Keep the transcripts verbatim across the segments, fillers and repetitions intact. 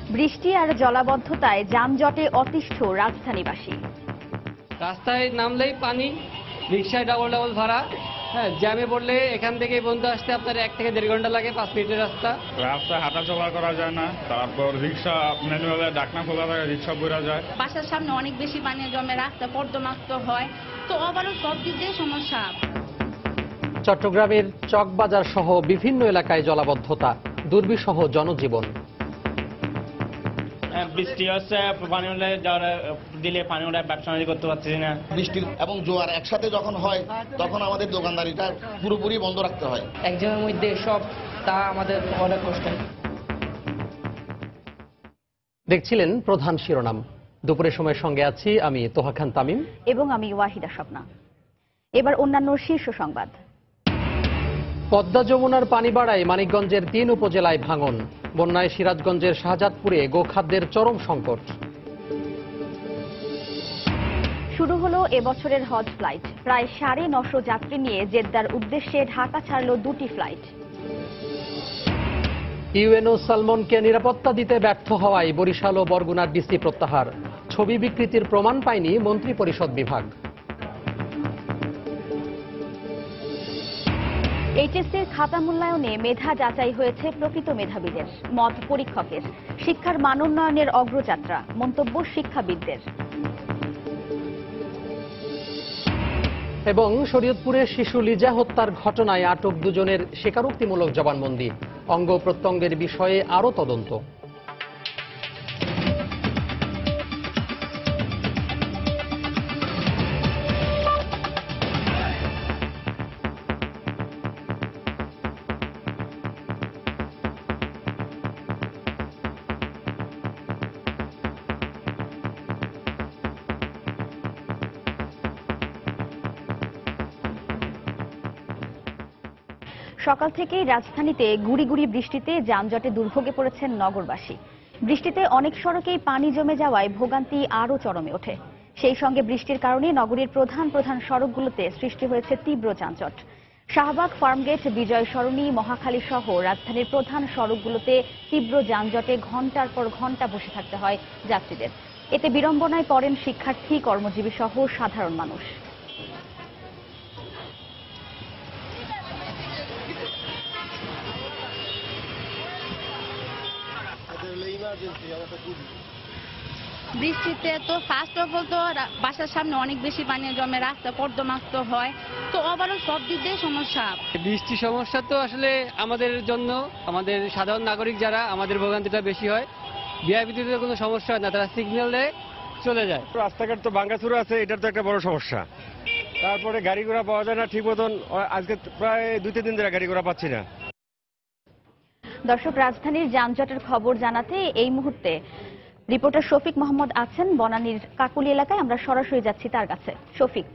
বৃষ্টি আর জলাবদ্ধতায় যানজটে অতিষ্ঠ রাজধানীবাসী। রাস্তায় নামলেই পানি, রিক্সায় ডাবল ডাবল ভাড়া, হ্যাঁ জ্যামে পড়লে এখান থেকে বন্ধু আসতে আপনার এক থেকে দেড় ঘন্টা লাগে, পাঁচ মিনিটের রাস্তা। রাস্তায় হাঁটা চলা করা যায় না, তারপর রিক্সা ম্যানুয়ালে ডাকনা খোলা থাকে, রিক্সা পড়া যায়। বাসার সামনে অনেক বেশি পানি জমে, রাস্তা কর্দমাক্ত হয়, তো ওভারঅল সব দিক দিয়ে সমস্যা। চট্টগ্রামের চকবাজার সহ বিভিন্ন এলাকায় জলাবদ্ধতা, দুর্বিষহ জনজীবন। বৃষ্টি হচ্ছে, পানি উঠলে দিলে পানি উঠে ব্যবসা বাণিজ্য করতে পারছি না। বৃষ্টি এবং জোয়ার একসাথে যখন হয় তখন আমাদের দোকানদারিটা পুরোপুরি বন্ধ রাখতে হয়। একজনের মধ্যে সব, তা আমাদের অনেক কষ্ট। দেখছিলেন প্রধান শিরোনাম। দুপুরের সময় সঙ্গে আছি আমি তোহা খান তামিম এবং আমি ওয়াহিদা স্বপ্না। এবার অন্যান্য শীর্ষ সংবাদ। পদ্মা যমুনার পানি বাড়ায় মানিকগঞ্জের তিন উপজেলায় ভাঙন। বন্যায় সিরাজগঞ্জের শাহজাদপুরে গোখাদ্যের চরম সংকট। শুরু হলো এবছরের হজ ফ্লাইট। প্রায় সাড়ে নশো যাত্রী নিয়ে জেদ্দার উদ্দেশ্যে ঢাকা ছাড়ল দুটি ফ্লাইট। ইউএনও সালমনকে নিরাপত্তা দিতে ব্যর্থ হওয়ায় বরিশাল ও বরগুনার ডিসি প্রত্যাহার। ছবি বিকৃতির প্রমাণ পায়নি মন্ত্রিপরিষদ বিভাগ। এইচএসসির খাতা মূল্যায়নে মেধা যাচাই হয়েছে প্রকৃত মেধাবীদের, মত পরীক্ষকের। শিক্ষার মানোন্নয়নের অগ্রযাত্রা, মন্তব্য শিক্ষাবিদদের। এবং শরীয়তপুরে শিশু লিজা হত্যার ঘটনায় আটক দুজনের স্বীকারোক্তিমূলক জবানবন্দি। অঙ্গ প্রত্যঙ্গের বিষয়ে আরও তদন্ত। সকাল থেকেই রাজধানীতে গুড়ি গুড়ি বৃষ্টিতে যানজটে দুর্ভোগে পড়েছেন নগরবাসী। বৃষ্টিতে অনেক সড়কেই পানি জমে যাওয়ায় ভোগান্তি আরও চরমে ওঠে। সেই সঙ্গে বৃষ্টির কারণে নগরীর প্রধান প্রধান সড়কগুলোতে সৃষ্টি হয়েছে তীব্র যানজট। শাহবাগ, ফার্মগেট, বিজয় সরণি, মহাখালী সহ রাজধানীর প্রধান সড়কগুলোতে তীব্র যানজটে ঘণ্টার পর ঘণ্টা বসে থাকতে হয় যাত্রীদের। এতে বিড়ম্বনায় পড়েন শিক্ষার্থী, কর্মজীবী সহ সাধারণ মানুষ। বৃষ্টিতে তো ফার্স্ট অফ অল তো বাসার সামনে অনেক বেশি পানি জমে, রাস্তা কর্দমাক্ত হয়, তো ওভারঅল সব দিক দিয়ে সমস্যা। বৃষ্টি সমস্যা তো আসলে আমাদের জন্য, আমাদের সাধারণ নাগরিক যারা, আমাদের ভোগান্তিটা বেশি হয়। বিআইপিতে কোনো সমস্যা হয় না, তারা সিগন্যাল দেয় চলে যায়। রাস্তাঘাট তো ভাঙাচুরা আছে, এটার তো একটা বড় সমস্যা। তারপরে গাড়ি ঘোড়া পাওয়া যায় না ঠিক মতন, আজকে প্রায় দুই তিন দিন ধরে গাড়ি ঘোড়া পাচ্ছি না। দর্শক, রাজধানীর যানজটের খবর জানাতে এই মুহূর্তে রিপোর্টার শফিক মোহাম্মদ আছেন বনানীর কাকুলি এলাকায়। আমরা সরাসরি যাচ্ছি তার কাছে। শফিক,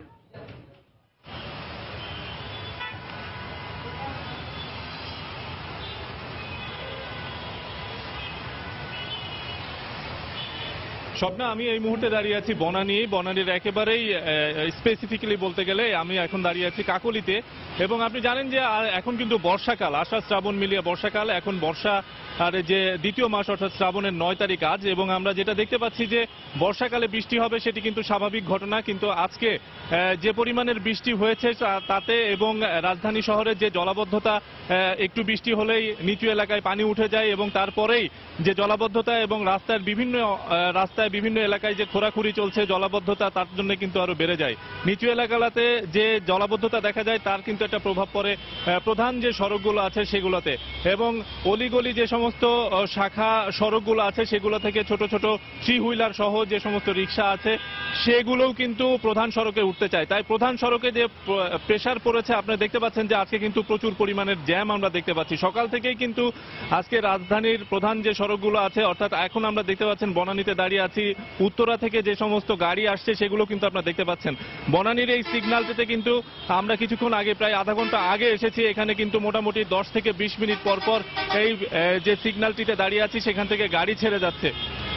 স্বপ্না, আমি এই মুহূর্তে দাঁড়িয়ে আছি বনানী। বনানীর একেবারেই স্পেসিফিক্যালি বলতে গেলে আমি এখন দাঁড়িয়ে আছি কাকলিতে। এবং আপনি জানেন যে এখন কিন্তু বর্ষাকাল, আষাঢ় শ্রাবণ মিলিয়ে বর্ষাকাল। এখন বর্ষা আর যে দ্বিতীয় মাস অর্থাৎ শ্রাবণের নয় তারিখ আজ, এবং আমরা যেটা দেখতে পাচ্ছি যে বর্ষাকালে বৃষ্টি হবে সেটি কিন্তু স্বাভাবিক ঘটনা। কিন্তু আজকে যে পরিমাণের বৃষ্টি হয়েছে তাতে এবং রাজধানী শহরের যে জলাবদ্ধতা, একটু বৃষ্টি হলেই নিচু এলাকায় পানি উঠে যায় এবং তারপরেই যে জলাবদ্ধতা এবং রাস্তার বিভিন্ন রাস্তায় বিভিন্ন এলাকায় যে খোঁড়াখুড়ি চলছে, জলাবদ্ধতা তার জন্য কিন্তু আরো বেড়ে যায়। নিচু এলাকাতে যে জলাবদ্ধতা দেখা যায় তার কিন্তু একটা প্রভাব পড়ে প্রধান যে সড়কগুলো আছে সেগুলোতে, এবং অলিগলি যে সমস্ত শাখা সড়কগুলো আছে সেগুলো থেকে ছোট ছোট থ্রি হুইলার সহ যে সমস্ত রিক্সা আছে সেগুলোও কিন্তু প্রধান সড়কে উঠতে চায়। তাই প্রধান সড়কে যে প্রেসার পড়েছে, আপনারা দেখতে পাচ্ছেন যে আজকে কিন্তু প্রচুর পরিমাণের জ্যাম আমরা দেখতে পাচ্ছি। সকাল থেকেই কিন্তু আজকে রাজধানীর প্রধান যে সড়কগুলো আছে, অর্থাৎ এখন আমরা দেখতে পাচ্ছেন বনানীতে দাঁড়িয়ে আছি, উত্তরা থেকে যে সমস্ত গাড়ি আসছে সেগুলো কিন্তু আপনারা দেখতে পাচ্ছেন। বনানীর এই সিগন্যালটিতে কিন্তু আমরা কিছুক্ষণ আগে, প্রায় আধা ঘন্টা আগে এসেছি। এখানে কিন্তু মোটামুটি দশ থেকে বিশ মিনিট পর পর এই যে সিগন্যালটিতে দাঁড়িয়ে আছি সেখান থেকে গাড়ি ছেড়ে যাচ্ছে।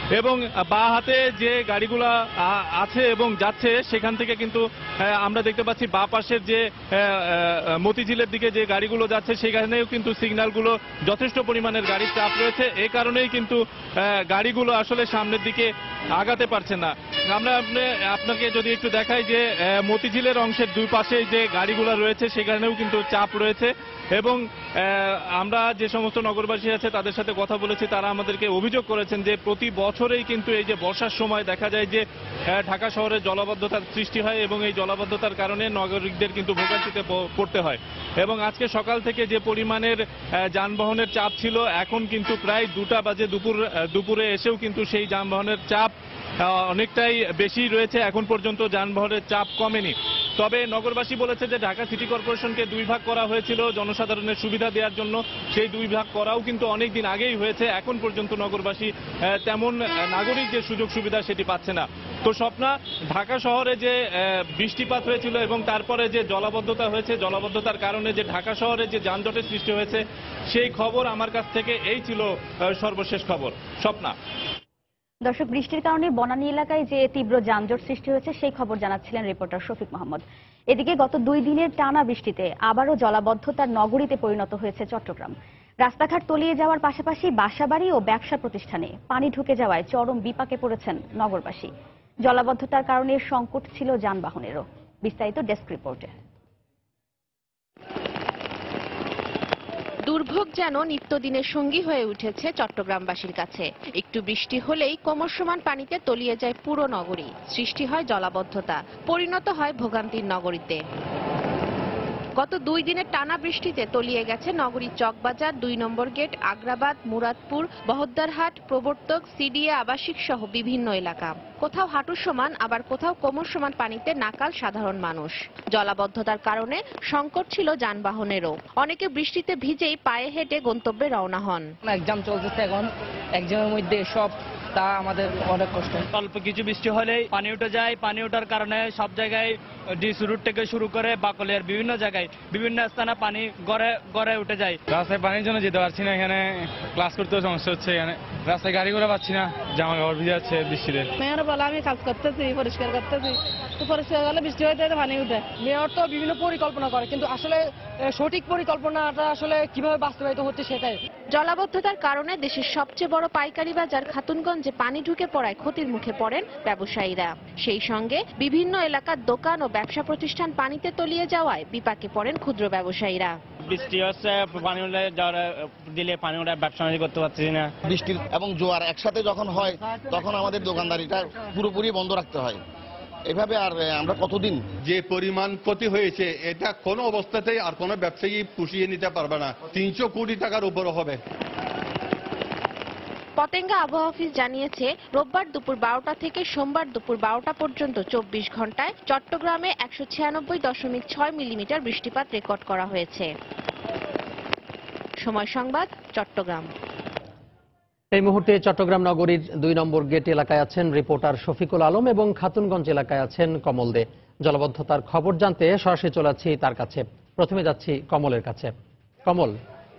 এবং বা হাতে যে গাড়িগুলা আ- আছে এবং যাচ্ছে সেখান থেকে কিন্তু আহ, আমরা দেখতে পাচ্ছি বা পাশের যে আহ, আহ, মতিঝিলের দিকে যে গাড়িগুলো যাচ্ছে সেখানেও কিন্তু সিগন্যালগুলো যথেষ্ট পরিমাণের গাড়ির চাপ রয়েছে। এই কারণেই কিন্তু আহ, গাড়িগুলো আসলে সামনের দিকে আগাতে পারছে না। আমরা আপনি- আপনাকে যদি একটু দেখাই যে আহ, মতিঝিলের অংশের দুই পাশে যে গাড়িগুলো রয়েছে সেখানেও কিন্তু চাপ রয়েছে এবং আহ, আমরা যে সমস্ত নগরবাসী আছে তাদের সাথে কথা বলেছি, তারা আমাদেরকে অভিযোগ করেছেন যে প্রতি বছরেই কিন্তু এই যে বর্ষার সময় দেখা যায় যে আহ, ঢাকা শহরে জলাবদ্ধতার সৃষ্টি হয় এবং এই জলাবদ্ধতার কারণে নাগরিকদের কিন্তু ভোগান্তিতে প- পড়তে হয়। এবং আজকে সকাল থেকে যে পরিমাণের আহ, যানবাহনের চাপ ছিল, এখন কিন্তু প্রায় দুটা বাজে দুপুর আহ, দুপুরে এসেও কিন্তু সেই যানবাহনের চাপ আহ, অনেকটাই বেশি রয়েছে। এখন পর্যন্ত যানবাহনের চাপ কমেনি। তবে নগরবাসী বলেছে যে ঢাকা সিটি কর্পোরেশনকে দুই ভাগ করা হয়েছিল জনসাধারণের সুবিধা দেওয়ার জন্য, সেই দুই ভাগ করাও কিন্তু অনেক দিন আগেই হয়েছে। এখন পর্যন্ত নগরবাসী আহ, তেমন আহ, নাগরিক যে সুযোগ সুবিধা সেটি পাচ্ছে না। তো স্বপ্না, ঢাকা শহরে যে আহ, বৃষ্টিপাত হয়েছিল এবং তারপরে যে জলাবদ্ধতা হয়েছে, জলাবদ্ধতার কারণে যে ঢাকা শহরে যে যানজটের সৃষ্টি হয়েছে সেই খবর আমার কাছ থেকে এই ছিল আহ, সর্বশেষ খবর। স্বপ্না। দর্শক, বৃষ্টির কারণে বনানী এলাকায় যে তীব্র যানজট সৃষ্টি হয়েছে সেই খবর জানাচ্ছিলেন রিপোর্টার শফিক মোহাম্মদ। এদিকে গত দুই দিনের টানা বৃষ্টিতে আবারও জলাবদ্ধতার নগরীতে পরিণত হয়েছে চট্টগ্রাম। রাস্তাঘাট তলিয়ে যাওয়ার পাশাপাশি বাসাবাড়ি ও ব্যবসা প্রতিষ্ঠানে পানি ঢুকে যাওয়ায় চরম বিপাকে পড়েছেন নগরবাসী। জলাবদ্ধতার কারণে সংকট ছিল যানবাহনেরও। বিস্তারিত ডেস্ক রিপোর্টে। দুর্ভোগ যেন নিত্যদিনের সঙ্গী হয়ে উঠেছে চট্টগ্রামবাসীর কাছে। একটু বৃষ্টি হলেই ক্রমশমান পানিতে তলিয়ে যায় পুরো নগরী, সৃষ্টি হয় জলাবদ্ধতা, পরিণত হয় ভোগান্তির নগরীতে। গত দুই দিনের টানা বৃষ্টিতে তলিয়ে গেছে নগরীর চকবাজার, দুই number gate, Agrabad, Muradpur, Bahaddarhat, Probartak, CDA আবাসিক সহ বিভিন্ন এলাকা। কোথাও হাঁটু সমান, আবার কোথাও কোমর সমান পানিতে নাকাল সাধারণ মানুষ। জলাবদ্ধতার কারণে সংকট ছিল যানবাহনেরও। অনেকে বৃষ্টিতে ভিজেই পায়ে হেঁটে গন্তব্যে রওনা হন। এক্সাম চলতেছে এখন, এক্সামের মধ্যে সব তা আমাদের অনেক কষ্ট। অল্প কিছু বৃষ্টি হলেই পানি উঠে যায়। পানি ওঠার কারণে সব জায়গায় ডিস রুট থেকে শুরু করে বাকলের বিভিন্ন জায়গায় বিভিন্ন স্থানে পানি গড়ে গড়ে উঠে যায়। রাস্তায় পানির জন্য যেতে পারছি না, এখানে ক্লাস করতেও সমস্যা হচ্ছে, এখানে রাস্তায় গাড়ি ঘোড়া পাচ্ছি না, জামা কাপড় ভিজে যাচ্ছে বৃষ্টিতে। মেয়র বলে আমি কাজ করতেছি, পরিষ্কার করতেছি, তো পরিষ্কার করলে বৃষ্টি হয়ে যায়, পানি উঠে। মেয়র তো বিভিন্ন পরিকল্পনা করে, কিন্তু আসলে সঠিক পরিকল্পনাটা আসলে কিভাবে বাস্তবায়িত হচ্ছে সেটাই। জলাবদ্ধতার কারণে দেশের সবচেয়ে বড় পাইকারি বাজার খাতুনগঞ্জে পানি ঢুকে পড়ায় ক্ষতির মুখে পড়েন ব্যবসায়ীরা। সেই সঙ্গে বিভিন্ন এলাকার দোকান ও ব্যবসা প্রতিষ্ঠান পানিতে তলিয়ে যাওয়ায় বিপাকে পড়েন ক্ষুদ্র ব্যবসায়ীরা। বৃষ্টি হচ্ছে, পানি উঠলে যাওয়ার দিলে পানি উঠে ব্যবসা বাণিজ্য করতে পারছি না। বৃষ্টির এবং জোয়ার একসাথে যখন হয় তখন আমাদের দোকানদারিটা পুরোপুরি বন্ধ রাখতে হয়। এভাবে আর আমরা কতদিন? যে পরিমাণ ক্ষতি হয়েছে এটা কোনো অবস্থাতেই আর কোনো ব্যবসায়ী পুষিয়ে নিতে পারবে না। তিনশো কোটি টাকার উপরে হবে। পতেঙ্গা আবহাওয়া অফিস জানিয়েছে, রোববার দুপুর বারোটা থেকে সোমবার দুপুর বারোটা পর্যন্ত চব্বিশ ঘন্টায় চট্টগ্রামে একশো ছিয়ানব্বই দশমিক ছয় মিলিমিটার বৃষ্টিপাত রেকর্ড করা হয়েছে। সময় সংবাদ, চট্টগ্রাম। এই মুহূর্তে চট্টগ্রাম নগরীর দুই নম্বর গেট এলাকায় আছেন রিপোর্টার শফিকুল আলম এবং খাতুনগঞ্জ এলাকায় আছেন কমল দে। জলাবদ্ধতার খবর জানতে সরাসরি চলে যাচ্ছি তার কাছে। প্রথমে যাচ্ছি কমলের কাছে। কমল,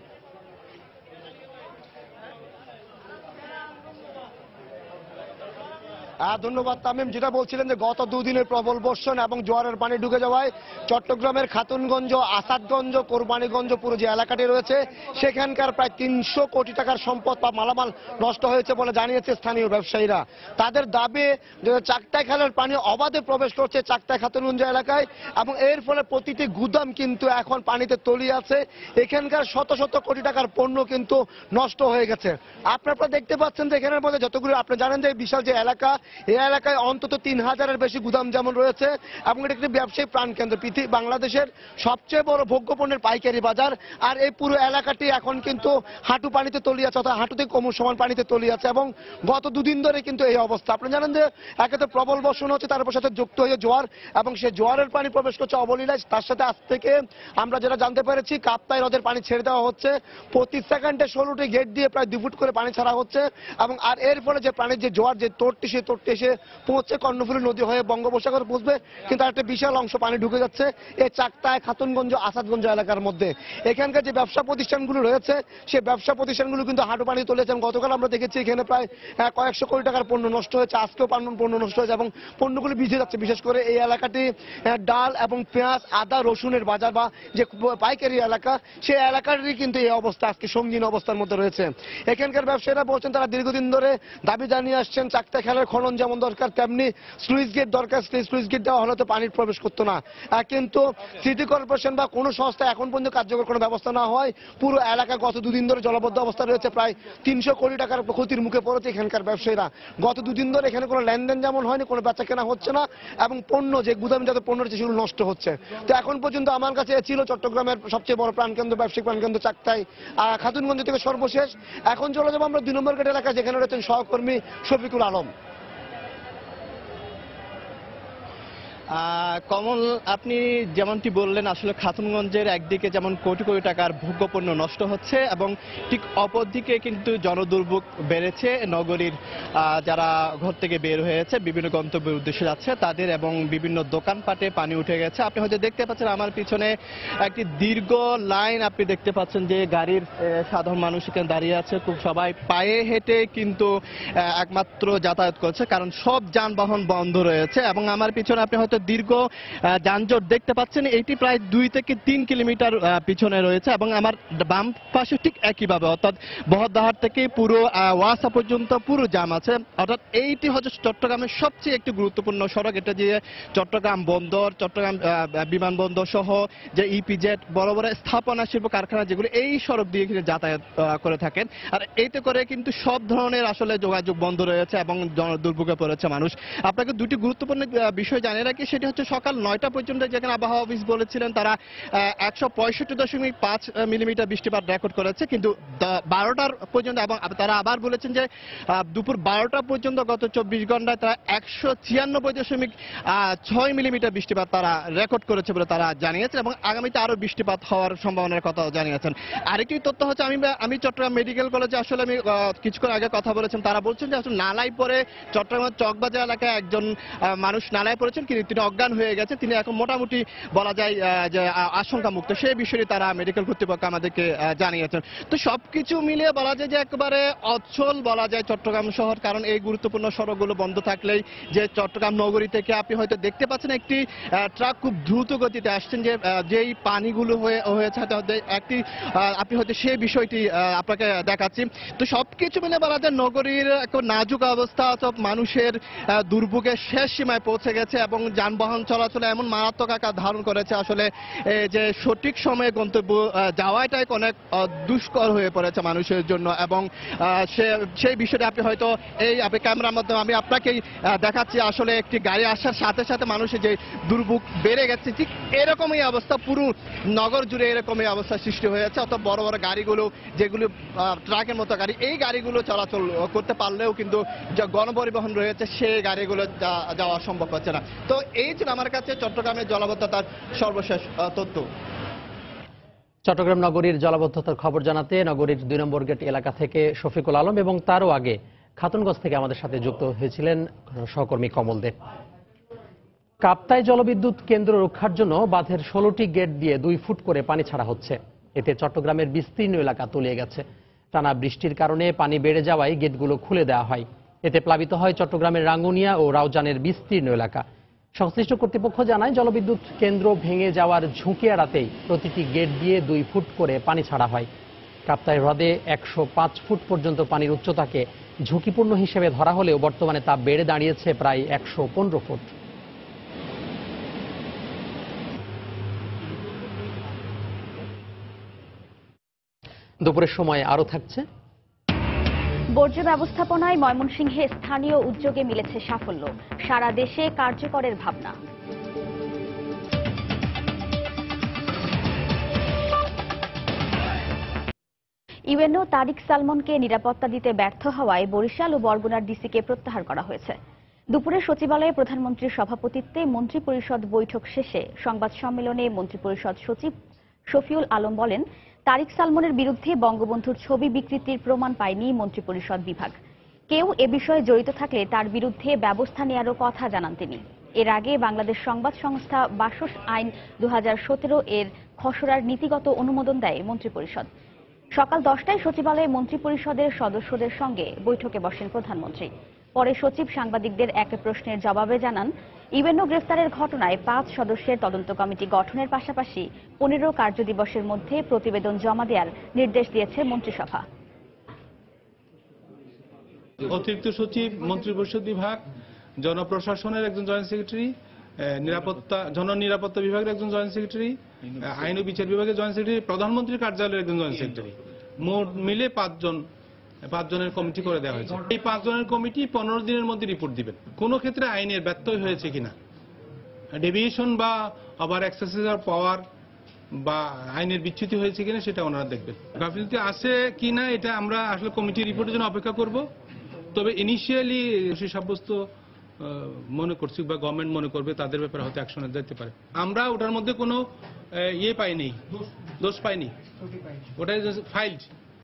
ধন্যবাদ তামিম। যেটা বলছিলেন যে গত দুদিনের প্রবল বর্ষণ এবং জোয়ারের পানি ঢুকে যাওয়ায় চট্টগ্রামের খাতুনগঞ্জ, আসাদগঞ্জ, কোরবানীগঞ্জ পুরো যে এলাকাটি রয়েছে সেখানকার প্রায় তিনশো কোটি টাকার সম্পদ বা মালামাল নষ্ট হয়েছে বলে জানিয়েছে স্থানীয় ব্যবসায়ীরা। তাদের দাবি চাকতাই খালের পানি অবাধে প্রবেশ করছে চাকতাই খাতুনগঞ্জ এলাকায় এবং এর ফলে প্রতিটি গুদাম কিন্তু এখন পানিতে তলিয়ে আছে। এখানকার শত শত কোটি টাকার পণ্য কিন্তু নষ্ট হয়ে গেছে। আপনারা দেখতে পাচ্ছেন যে এখানের মধ্যে যতগুলো, আপনি জানেন যে বিশাল যে এলাকা, এই এলাকায় অন্তত তিন হাজারের বেশি গুদাম যেমন রয়েছে এবং এটা একটি ব্যবসায়ী প্রাণকেন্দ্র, পৃথিবী বাংলাদেশের সবচেয়ে বড় ভোগ্যপণ্যের পাইকারি বাজার। আর এই পুরো এলাকাটি এখন কিন্তু হাঁটু পানিতে তলিয়ে আছে, অর্থাৎ হাঁটু থেকে কোমর সমান পানিতে তলিয়ে আছে এবং গত দুদিন ধরে কিন্তু এই অবস্থা। আপনি জানেন যে একে তো প্রবল বর্ষণ হচ্ছে, তারপর সাথে যুক্ত হয়ে জোয়ার এবং সেই জোয়ারের পানি প্রবেশ করছে অবলীলায়। তার সাথে আজ থেকে আমরা যেটা জানতে পেরেছি, কাপ্তাই হ্রদের পানি ছেড়ে দেওয়া হচ্ছে। প্রতি সেকেন্ডে ষোলোটি গেট দিয়ে প্রায় দুই ফুট করে পানি ছাড়া হচ্ছে এবং আর এর ফলে যে পানির যে জোয়ার, যে তোড়টি, সেই পাথরটি এসে পৌঁছে কর্ণফুলী নদী হয়ে বঙ্গোপসাগর পৌঁছবে, কিন্তু একটা বিশাল অংশ পানি ঢুকে যাচ্ছে এই চাকতায় খাতুনগঞ্জ আসাদগঞ্জ এলাকার মধ্যে। এখানকার যে ব্যবসা প্রতিষ্ঠানগুলো রয়েছে সেই ব্যবসা প্রতিষ্ঠানগুলো কিন্তু হাঁটু পানি তুলেছেন। গতকাল আমরা দেখেছি এখানে প্রায় কয়েকশো কোটি টাকার পণ্য নষ্ট হয়েছে, আজকেও পণ্য নষ্ট হয়েছে এবং পণ্যগুলো ভিজে যাচ্ছে। বিশেষ করে এই এলাকাটি ডাল এবং পেঁয়াজ, আদা, রসুনের বাজার বা যে পাইকারি এলাকা, সেই এলাকারই কিন্তু এই অবস্থা আজকে সঙ্গীন অবস্থার মধ্যে রয়েছে। এখানকার ব্যবসায়ীরা বলছেন তারা দীর্ঘদিন ধরে দাবি জানিয়ে আসছেন চাকতা খেলার খনন যেমন দরকার তেমনি স্লুইস গেট দরকার। সেই স্লুইস গেট দেওয়া হলে তো পানির প্রবেশ করতো না, কিন্তু সিটি কর্পোরেশন বা কোনো সংস্থা এখন পর্যন্ত কার্যকর কোনো ব্যবস্থা না হয় পুরো এলাকা গত দুদিন ধরে জলবদ্ধ অবস্থা রয়েছে। প্রায় তিনশো কোটি টাকার ক্ষতির মুখে পড়েছে এখানকার ব্যবসায়ীরা। গত দুদিন ধরে এখানে কোনো লেনদেন যেমন হয়নি, কোনো বেচা কেনা হচ্ছে না এবং পণ্য যে গুদামজাত পণ্য রয়েছে সেগুলো নষ্ট হচ্ছে। তো এখন পর্যন্ত আমার কাছে ছিল চট্টগ্রামের সবচেয়ে বড় প্রাণকেন্দ্র, ব্যবসায়িক প্রাণকেন্দ্র চাকতাই খাতুনগঞ্জ থেকে সর্বশেষ। এখন চলে যাবো আমরা দুই নম্বর গেট এলাকা, যেখানে রয়েছেন সহকর্মী শফিকুল আলম। কমল, আপনি যেমনটি বললেন, আসলে খাতুনগঞ্জের একদিকে যেমন কোটি কোটি টাকার ভোগ্যপণ্য নষ্ট হচ্ছে এবং ঠিক অপরদিকে কিন্তু জনদুর্ভোগ বেড়েছে। নগরীর যারা ঘর থেকে বের হয়েছে বিভিন্ন গন্তব্যের উদ্দেশ্যে যাচ্ছে তাদের এবং বিভিন্ন দোকানপাটে পানি উঠে গেছে। আপনি হয়তো দেখতে পাচ্ছেন আমার পিছনে একটি দীর্ঘ লাইন আপনি দেখতে পাচ্ছেন যে গাড়ির সাধারণ মানুষ এখানে দাঁড়িয়ে আছে, খুব সবাই পায়ে হেঁটে কিন্তু একমাত্র যাতায়াত করছে কারণ সব যানবাহন বন্ধ রয়েছে। এবং আমার পিছনে আপনি হয়তো দীর্ঘ যানজট দেখতে পাচ্ছেন, এটি প্রায় দুই থেকে তিন কিলোমিটার পিছনে রয়েছে এবং আমার বাম পাশে ঠিক একইভাবে, অর্থাৎ বহদ্দাহার থেকে পুরো ওয়াসা পর্যন্ত পুরো জাম আছে। অর্থাৎ এইটি হচ্ছে চট্টগ্রামের সবচেয়ে একটি গুরুত্বপূর্ণ সড়ক। এটা দিয়ে চট্টগ্রাম বন্দর, চট্টগ্রাম বিমানবন্দর সহ যে ইপিজেড বড় বড় স্থাপনা শিল্প কারখানা যেগুলো এই সড়ক দিয়ে যাতায়াত করে থাকেন। আর এইতে করে কিন্তু সব ধরনের আসলে যোগাযোগ বন্ধ রয়েছে এবং দুর্ভোগে পড়েছে মানুষ। আপনাকে দুটি গুরুত্বপূর্ণ বিষয় জানিয়ে রাখি, সেটি হচ্ছে সকাল নয়টা পর্যন্ত যেখানে আবহাওয়া অফিস বলেছিলেন তারা একশো পঁয়ষট্টি দশমিক পাঁচ মিলিমিটার বৃষ্টিপাত রেকর্ড করেছে, কিন্তু বারোটার পর্যন্ত এবং তারা আবার বলেছেন যে দুপুর বারোটা পর্যন্ত গত চব্বিশ ঘন্টায় তারা একশো ছিয়ানব্বই দশমিক ছয় মিলিমিটার বৃষ্টিপাত তারা রেকর্ড করেছে বলে তারা জানিয়েছেন এবং আগামীতে আরো বৃষ্টিপাত হওয়ার সম্ভাবনার কথাও জানিয়েছেন। আরেকটি তথ্য হচ্ছে, আমি আমি চট্টগ্রাম মেডিকেল কলেজে আসলে আমি কিছুক্ষণ আগে কথা বলেছেন, তারা বলছেন যে আসলে নালায় পরে চট্টগ্রামের চকবাজার এলাকায় একজন মানুষ নালায় পড়েছেন, কিন্তু তিনি অজ্ঞান হয়ে গেছে, তিনি এখন মোটামুটি বলা যায় যে আশঙ্কা মুক্ত। সেই বিষয়ে তারা মেডিকেল কর্তৃপক্ষ আমাদেরকে জানিয়েছেন। তো সবকিছু মিলিয়ে বলা যায় যে একেবারে অচল বলা যায় চট্টগ্রাম শহর, কারণ এই গুরুত্বপূর্ণ সড়কগুলো বন্ধ থাকলেই যে চট্টগ্রাম নগরী থেকে আপনি হয়তো দেখতে পাচ্ছেন একটি ট্রাক খুব দ্রুত গতিতে আসছেন, যে যেই পানিগুলো হয়ে হয়েছে একটি আপনি হয়তো সেই বিষয়টি আপনাকে দেখাচ্ছি। তো সবকিছু মিলে বলা যায় নগরীর একটা নাজুক অবস্থা, সব মানুষের দুর্ভোগের শেষ সীমায় পৌঁছে গেছে এবং যানবাহন চলাচলে এমন মারাত্মক আকার ধারণ করেছে আসলে যে সঠিক সময়ে গন্তব্য যাওয়াটাই অনেক দুষ্কর হয়ে পড়েছে মানুষের জন্য। এবং সেই বিষয়টা আপনি হয়তো এই আপনি ক্যামেরার মাধ্যমে আমি আপনাকেই দেখাচ্ছি, আসলে একটি গাড়ি আসার সাথে সাথে মানুষের যে দুর্ভোগ বেড়ে গেছে, ঠিক এরকমই অবস্থা পুরো নগর জুড়ে এরকমই অবস্থা সৃষ্টি হয়েছে। অত বড় বড় গাড়িগুলো যেগুলো ট্রাকের মতো গাড়ি, এই গাড়িগুলো চলাচল করতে পারলেও কিন্তু যে গণপরিবহন রয়েছে সেই গাড়িগুলো যাওয়া সম্ভব হচ্ছে না। তো এই ছিল আমার কাছে চট্টগ্রামের জলাবদ্ধতার সর্বশেষ তথ্য। চট্টগ্রাম নগরীর জলাবদ্ধতার খবর জানাতে নগরীর দুই নম্বর গেট এলাকা থেকে শফিকুল আলম এবং তারও আগে খাতুনগঞ্জ থেকে আমাদের সাথে যুক্ত হয়েছিলেন সহকর্মী কমল দে। কাপ্তাই জলবিদ্যুৎ কেন্দ্র রক্ষার জন্য বাঁধের ষোলোটি গেট দিয়ে দুই ফুট করে পানি ছাড়া হচ্ছে। এতে চট্টগ্রামের বিস্তীর্ণ এলাকা তলিয়ে গেছে। টানা বৃষ্টির কারণে পানি বেড়ে যাওয়ায় গেটগুলো খুলে দেওয়া হয়। এতে প্লাবিত হয় চট্টগ্রামের রাঙ্গুনিয়া ও রাউজানের বিস্তীর্ণ এলাকা। সংশ্লিষ্ট কর্তৃপক্ষ জানায় জলবিদ্যুৎ কেন্দ্র ভেঙে যাওয়ার ঝুঁকি এড়াতেই প্রতিটি গেট দিয়ে দুই ফুট করে পানি ছাড়া হয়। কাপ্তাই হ্রদে একশো পাঁচ ফুট পর্যন্ত পানির উচ্চতাকে ঝুঁকিপূর্ণ হিসেবে ধরা হলেও বর্তমানে তা বেড়ে দাঁড়িয়েছে প্রায় একশো পনেরো ফুট। দুপুরের সময় আরো থাকছে। বর্জ্য ব্যবস্থাপনায় ময়মনসিংহে স্থানীয় উদ্যোগে মিলেছে সাফল্য, সারা দেশে কার্যকরের ভাবনা। ইউএনও তারিক সালমনকে নিরাপত্তা দিতে ব্যর্থ হওয়ায় বরিশাল ও বরগুনার ডিসিকে প্রত্যাহার করা হয়েছে। দুপুরে সচিবালয়ে প্রধানমন্ত্রীর সভাপতিত্বে মন্ত্রিপরিষদ বৈঠক শেষে সংবাদ সম্মেলনে মন্ত্রিপরিষদ সচিব শফিউল আলম বলেন, তারিক সালমনের বিরুদ্ধে বঙ্গবন্ধুর ছবি বিকৃতির প্রমাণ পায়নি মন্ত্রিপরিষদ বিভাগ। কেউ এ বিষয়ে জড়িত থাকলে তার বিরুদ্ধে ব্যবস্থা নেওয়ারও কথা জানান তিনি। এর আগে বাংলাদেশ সংবাদ সংস্থা বাসস আইন দু হাজার সতেরো এর খসড়ার নীতিগত অনুমোদন দেয় মন্ত্রিপরিষদ। সকাল দশটায় সচিবালয়ে মন্ত্রিপরিষদের সদস্যদের সঙ্গে বৈঠকে বসেন প্রধানমন্ত্রী। পরে সচিব সাংবাদিকদের এক প্রশ্নের জবাবে জানান, ইউএনও গ্রেফতারের ঘটনায় পাঁচ সদস্যের তদন্ত কমিটি গঠনের পাশাপাশি পনেরো কার্যদিবসের মধ্যে প্রতিবেদন জমা দেওয়ার নির্দেশ দিয়েছে মন্ত্রিসভা। অতিরিক্ত সচিব, মন্ত্রিপরিষদ বিভাগ, জনপ্রশাসনের একজন জয়েন্ট সেক্রেটারি, নিরাপত্তা জননিরাপত্তা বিভাগের একজন জয়েন্ট সেক্রেটারি, আইন ও বিচার বিভাগের জয়েন্ট সেক্রেটারি, প্রধানমন্ত্রীর কার্যালয়ের একজন জয়েন্ট সেক্রেটারি, মোট মিলে পাঁচজন পাঁচজনের কমিটি করে দেওয়া হয়েছে। এই পাঁচজনের কমিটি পনেরো দিনের মধ্যে রিপোর্ট দিবেন কোনো ক্ষেত্রে আইনের ব্যত্যয় হয়েছে কিনা, ডেভিয়েশন বা আবার এক্সেসিভ পাওয়ার বা আইনের বিচ্যুতি হয়েছে কিনা সেটা ওনারা দেখবেন। গাফিলতি আছে কিনা এটা আমরা আসলে কমিটির রিপোর্টের জন্য অপেক্ষা করব। তবে ইনিশিয়ালি দোষী সাব্যস্ত মনে করছি বা গভর্নমেন্ট মনে করবে তাদের ব্যাপারে হয়তো অ্যাকশন যেতে পারে। আমরা ওটার মধ্যে কোনো ইয়ে পাইনি, দোষ পাইনি, ওটাই ফাইলড।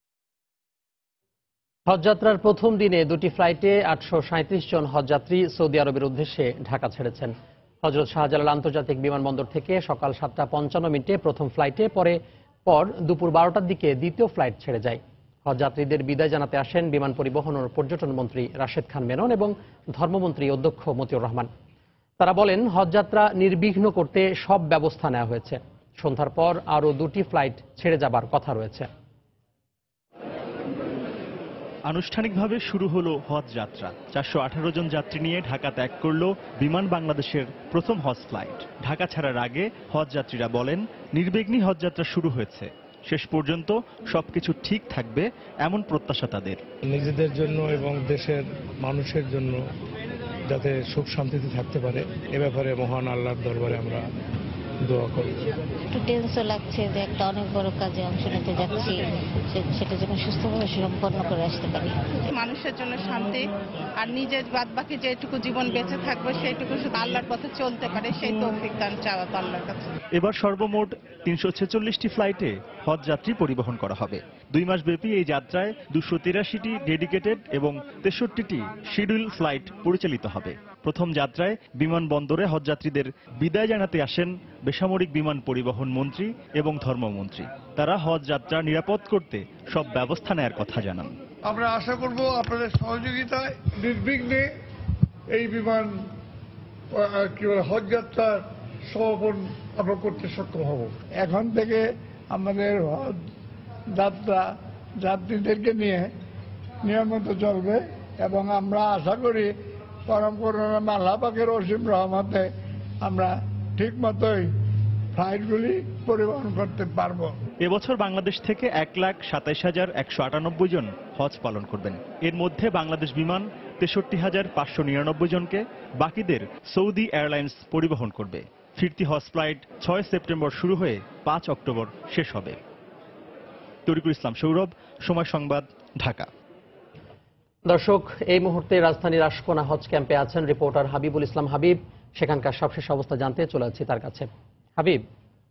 হজযাত্রার প্রথম দিনে দুটি ফ্লাইটে আটশো সাঁত্রিশ জন হজযাত্রী সৌদি আরবের উদ্দেশ্যে ঢাকা ছেড়েছেন। হজরত শাহজালাল আন্তর্জাতিক বিমানবন্দর থেকে সকাল সাতটা পঞ্চান্ন মিনিটে প্রথম ফ্লাইটে পরে পর দুপুর বারোটার দিকে দ্বিতীয় ফ্লাইট ছেড়ে যায়। হজযাত্রীদের বিদায় জানাতে আসেন বিমান পরিবহন ও পর্যটন মন্ত্রী রাশেদ খান মেনন এবং ধর্মমন্ত্রী অধ্যক্ষ মতিউর রহমান। তারা বলেন, হজযাত্রা নির্বিঘ্ন করতে সব ব্যবস্থা নেওয়া হয়েছে। সন্ধ্যার পর আরও দুটি ফ্লাইট ছেড়ে যাবার কথা রয়েছে। আনুষ্ঠানিকভাবে শুরু হলো হজ যাত্রা। চারশো আঠারো জন যাত্রী নিয়ে ঢাকা ত্যাগ করল বিমান বাংলাদেশের প্রথম হজ ফ্লাইট। ঢাকা ছাড়ার আগে হজ যাত্রীরা বলেন, নির্বিঘ্নে হজ যাত্রা শুরু হয়েছে, শেষ পর্যন্ত সবকিছু ঠিক থাকবে এমন প্রত্যাশা তাদের। নিজেদের জন্য এবং দেশের মানুষের জন্য যাতে সুখ শান্তিতে থাকতে পারে এ ব্যাপারে মহান আল্লাহর দরবারে আমরা দোয়া করি। একটু টেনশন লাগছে যে একটা অনেক বড় কাজে অংশ নিতে যাচ্ছি, সেটা যেন সুস্থভাবে সম্পন্ন করে আসতে পারি। মানুষের জন্য শান্তি আর নিজের বাদ বাকি যেটুকু জীবন বেঁচে থাকবে সেইটুকু শুধু আল্লাহর পথে চলতে পারে, সেই তৌফিক দান চাওয়া তো আল্লাহর কাছে। এবার সর্বমোট তিনশো ছেচল্লিশটি ফ্লাইটে হজ যাত্রী পরিবহন করা হবে। দুই মাস ব্যাপী এই যাত্রায় দুশো তিরাশিটি ডেডিকেটেড এবং তেষট্টিটি শিডিউল ফ্লাইট পরিচালিত হবে। প্রথম যাত্রায় বিমানবন্দরে হজযাত্রীদের বিদায় জানাতে আসেন বেসামরিক বিমান পরিবহন মন্ত্রী এবং ধর্মমন্ত্রী। তারা হজ যাত্রা নিরাপদ করতে সব ব্যবস্থা নেয়ার কথা জানান। আমরা আশা করব আপনাদের সহযোগিতায় নির্বিঘ্নে এই বিমান কি বলে হজ যাত্রার সমাপন আমরা করতে সক্ষম হব। এখন থেকে আমাদের হজ যাত্রা যাত্রীদেরকে নিয়ে নিয়মিত চলবে এবং আমরা আশা করি পরম করুণা আল্লাহ পাকের অসীম রহমতে আমরা ঠিক মতোই ফ্লাইটগুলি পরিবহন করতে পারবো। এবছর বাংলাদেশ থেকে এক লাখ সাতাইশ হাজার একশো আটানব্বই জন হজ পালন করবেন। এর মধ্যে বাংলাদেশ বিমান তেষট্টি হাজার পাঁচশো নিরানব্বই জনকে, বাকিদের সৌদি এয়ারলাইন্স পরিবহন করবে। ফিরতি হজ ফ্লাইট ছয় সেপ্টেম্বর শুরু হয়ে পাঁচ অক্টোবর শেষ হবে। তরিকুল ইসলাম সৌরভ, সময় সংবাদ, ঢাকা। দর্শক, এই মুহূর্তে রাজধানীর আশকোনা হজ ক্যাম্পে আছেন রিপোর্টার হাবিবুল ইসলাম হাবিব। সেখানকার সবশেষ অবস্থা জানতে চলে যাচ্ছি তার কাছে। হাবিব,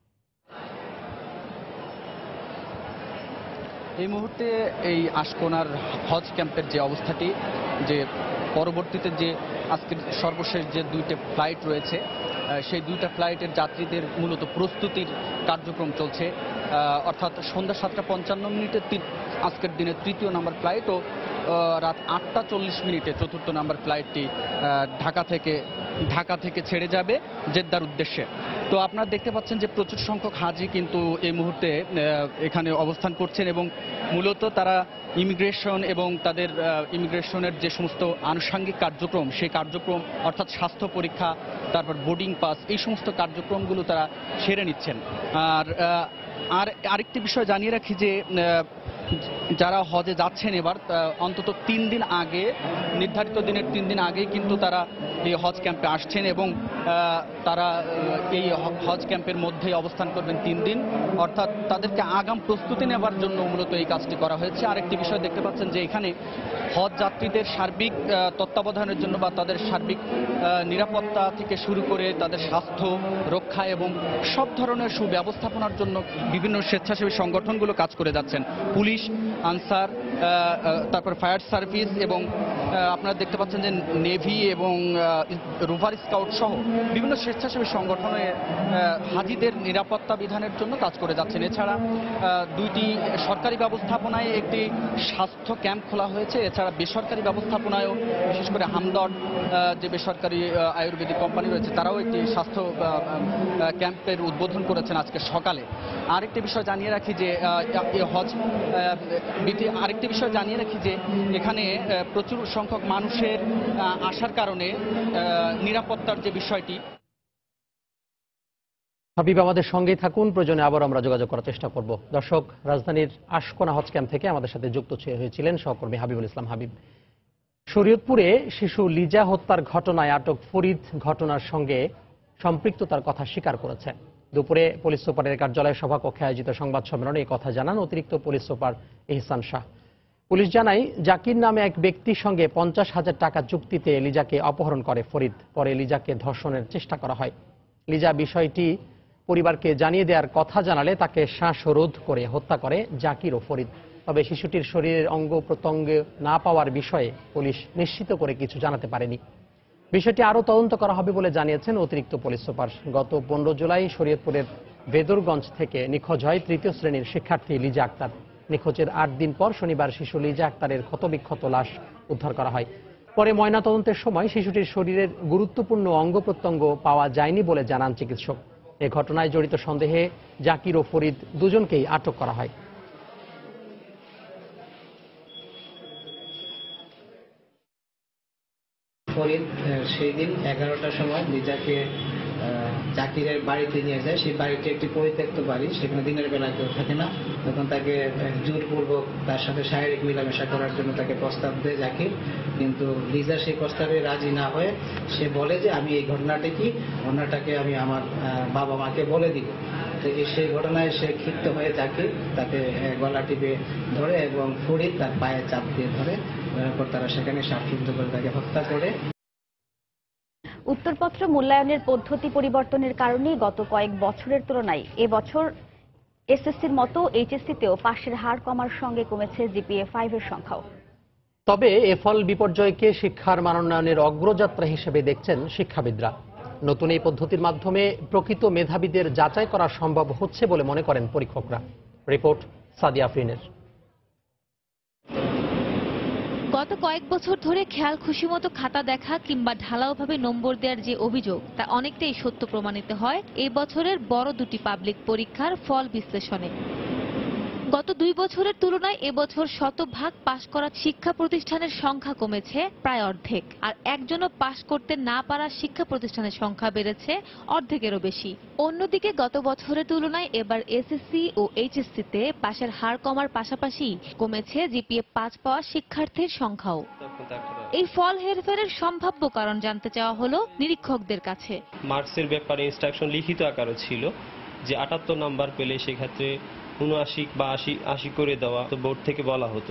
এই মুহূর্তে এই আশকোনার হজ ক্যাম্পের যে অবস্থাটি, যে পরবর্তীতে যে আজকের সর্বশেষ যে দুইটা ফ্লাইট রয়েছে, সেই দুইটা ফ্লাইটের যাত্রীদের মূলত প্রস্তুতির কার্যক্রম চলছে। অর্থাৎ সন্ধ্যা সাতটা পঞ্চান্ন মিনিটে আজকের দিনের তৃতীয় নাম্বার ফ্লাইট ও রাত আটটা চল্লিশ মিনিটে চতুর্থ নাম্বার ফ্লাইটটি ঢাকা থেকে ঢাকা থেকে ছেড়ে যাবে জেদ্দার উদ্দেশ্যে। তো আপনারা দেখতে পাচ্ছেন যে প্রচুর সংখ্যক হাজি কিন্তু এই মুহূর্তে এখানে অবস্থান করছেন এবং মূলত তারা ইমিগ্রেশন এবং তাদের ইমিগ্রেশনের যে সমস্ত আনুষঙ্গিক কার্যক্রম, সেই কার্যক্রম অর্থাৎ স্বাস্থ্য পরীক্ষা, তারপর বোর্ডিং পাস, এই সমস্ত কার্যক্রমগুলো তারা সেরে নিচ্ছেন। আর আর আরেকটি বিষয় জানিয়ে রাখি যে যারা হজে যাচ্ছেন এবার অন্তত তিন দিন আগে, নির্ধারিত দিনের তিন দিন আগে কিন্তু তারা এই হজ ক্যাম্পে আসছেন এবং তারা এই হজ ক্যাম্পের মধ্যেই অবস্থান করবেন তিন দিন। অর্থাৎ তাদেরকে আগাম প্রস্তুতি নেবার জন্য মূলত এই কাজটি করা হয়েছে। আরেকটি বিষয় দেখতে পাচ্ছেন যে এখানে হজ যাত্রীদের সার্বিক তত্ত্বাবধানের জন্য বা তাদের সার্বিক নিরাপত্তা থেকে শুরু করে তাদের স্বাস্থ্য রক্ষা এবং সব ধরনের সুব্যবস্থাপনার জন্য বিভিন্ন স্বেচ্ছাসেবী সংগঠনগুলো কাজ করে যাচ্ছেন। পুলিশ, আনসার, তারপর ফায়ার সার্ভিস এবং আপনারা দেখতে পাচ্ছেন যে নেভি এবং রোভার স্কাউট সহ বিভিন্ন স্বেচ্ছাসেবী সংগঠনে হাজিদের নিরাপত্তা বিধানের জন্য কাজ করে যাচ্ছেন। এছাড়া দুইটি সরকারি ব্যবস্থাপনায় একটি স্বাস্থ্য ক্যাম্প খোলা হয়েছে। এছাড়া বেসরকারি ব্যবস্থাপনায়ও বিশেষ করে হামদর্দ যে বেসরকারি আয়ুর্বেদিক কোম্পানি রয়েছে তারাও একটি স্বাস্থ্য ক্যাম্পের উদ্বোধন করেছেন আজকে সকালে। আরেকটি বিষয় জানিয়ে রাখি যে হজ আরেকটি বিষয় জানিয়ে রাখি যে এখানে প্রচুর সংখ্যক মানুষের আসার কারণে নিরাপত্তার যে বিষয়টি। হাবিব আমাদের সঙ্গেই থাকুন, প্রয়োজনে আবার আমরা যোগাযোগ করার চেষ্টা করব। দর্শক, রাজধানীর আশকোনা হজ ক্যাম্প থেকে আমাদের সাথে যুক্ত হয়েছিলেন সহকর্মী হাবিবুল ইসলাম হাবিব। শরীয়তপুরে শিশু লিজা হত্যার ঘটনায় আটক ফরিদ ঘটনার সঙ্গে সম্পৃক্ততার কথা স্বীকার করেছেন। দুপুরে পুলিশ সুপারের কার্যালয়ে সভাকক্ষে আয়োজিত সংবাদ সম্মেলনে এই কথা জানান অতিরিক্ত police super Ehsan Shah. Police জানায়, জাকির নামে এক ব্যক্তির সঙ্গে পঞ্চাশ হাজার টাকা চুক্তিতে লিজাকে অপহরণ করে ফরিদ। পরে লিজাকে ধর্ষণের চেষ্টা করা হয়। লিজা বিষয়টি পরিবারকে জানিয়ে দেওয়ার কথা জানালে তাকে শ্বাসরোধ করে হত্যা করে জাকির ও ফরিদ। তবে শিশুটির শরীরের অঙ্গ প্রত্যঙ্গ না পাওয়ার বিষয়ে পুলিশ নিশ্চিত করে কিছু জানাতে পারেনি। বিষয়টি আরও তদন্ত করা হবে বলে জানিয়েছেন অতিরিক্ত পুলিশ সুপার। গত পনেরো জুলাই শরীয়তপুরের বেদরগঞ্জ থেকে নিখোঁজ হয় তৃতীয় শ্রেণীর শিক্ষার্থী লিজা আক্তার। নিখোঁজের আট দিন পর শনিবার শিশু লিজা আক্তারের ক্ষতবিক্ষত লাশ উদ্ধার করা হয়। পরে ময়নাতদন্তের সময় শিশুটির শরীরের গুরুত্বপূর্ণ অঙ্গ প্রত্যঙ্গ পাওয়া যায়নি বলে জানান চিকিৎসক। এ ঘটনায় জড়িত সন্দেহে জাকির ও ফরিদ দুজনকেই আটক করা হয়। ফরিদ সেই দিন এগারোটার সময় লিজাকে জাকিরের বাড়িতে নিয়ে যায়। সেই বাড়িটি একটি পরিত্যক্ত বাড়ি, সেখানে দিনের বেলা কেউ থাকে না। তখন তাকে জোরপূর্বক তার সাথে শারীরিক মেলামেশা করার জন্য তাকে প্রস্তাব দেয় জাকির, কিন্তু লিজা সেই প্রস্তাবে রাজি না হয়ে সে বলে যে আমি এই ঘটনাটি কি ঘটনাটাকে আমি আমার বাবা মাকে বলে দিব। সেই ঘটনায় সে ক্ষিপ্ত হয়ে জাকির তাকে গলা টিপে ধরে এবং ফরিদ তার পায়ে চাপ দিয়ে ধরে, তারপর তারা সেখানে শ্বাসরুদ্ধ করে তাকে হত্যা করে। উত্তরপত্র মূল্যায়নের পদ্ধতি পরিবর্তনের কারণে গত কয়েক বছরের তুলনায় এবছর এসএসসির মতো এইচএসসিতেও পাশের হার কমার সঙ্গে কমেছে জিপিএ ফাইভ এর সংখ্যাও। তবে এ ফল বিপর্যয়কে শিক্ষার মানোন্নয়নের অগ্রযাত্রা হিসেবে দেখছেন শিক্ষাবিদরা। নতুন এই পদ্ধতির মাধ্যমে প্রকৃত মেধাবীদের যাচাই করা সম্ভব হচ্ছে বলে মনে করেন পরীক্ষকরা। রিপোর্ট সাদিয়া আফরিনের। গত কয়েক বছর ধরে খেয়াল খুশিমতো খাতা দেখা কিংবা ঢালাওভাবে নম্বর দেওয়ার যে অভিযোগ তা অনেকটাই সত্য প্রমাণিত হয় এই বছরের বড় দুটি পাবলিক পরীক্ষার ফল বিশ্লেষণে। গত দুই বছরের তুলনায় এবছর শতভাগ পাশ করা শিক্ষা প্রতিষ্ঠানের সংখ্যা কমেছে প্রায় অর্ধেক, আর একজনও পাশ করতে না পারা শিক্ষা প্রতিষ্ঠানের সংখ্যা বেড়েছে অর্ধেকেরও বেশি। অন্যদিকে গত বছরের তুলনায় এবার এসএসসি ও এইচএসসিতে পাশের হার কমার পাশাপাশি কমেছে জিপিএ পাঁচ পাওয়া শিক্ষার্থীর সংখ্যাও। এই ফল হেরফেরের সম্ভাব্য কারণ জানতে চাওয়া হলো নিরীক্ষকদের কাছে। মার্কসের ব্যাপারে ইনস্ট্রাকশন লিখিত আকারে ছিল যে আটাত্তর নাম্বার পেলে সেক্ষেত্রে উনআশি বা আশি আশি করে দেওয়া তো বোর্ড থেকে বলা হতো,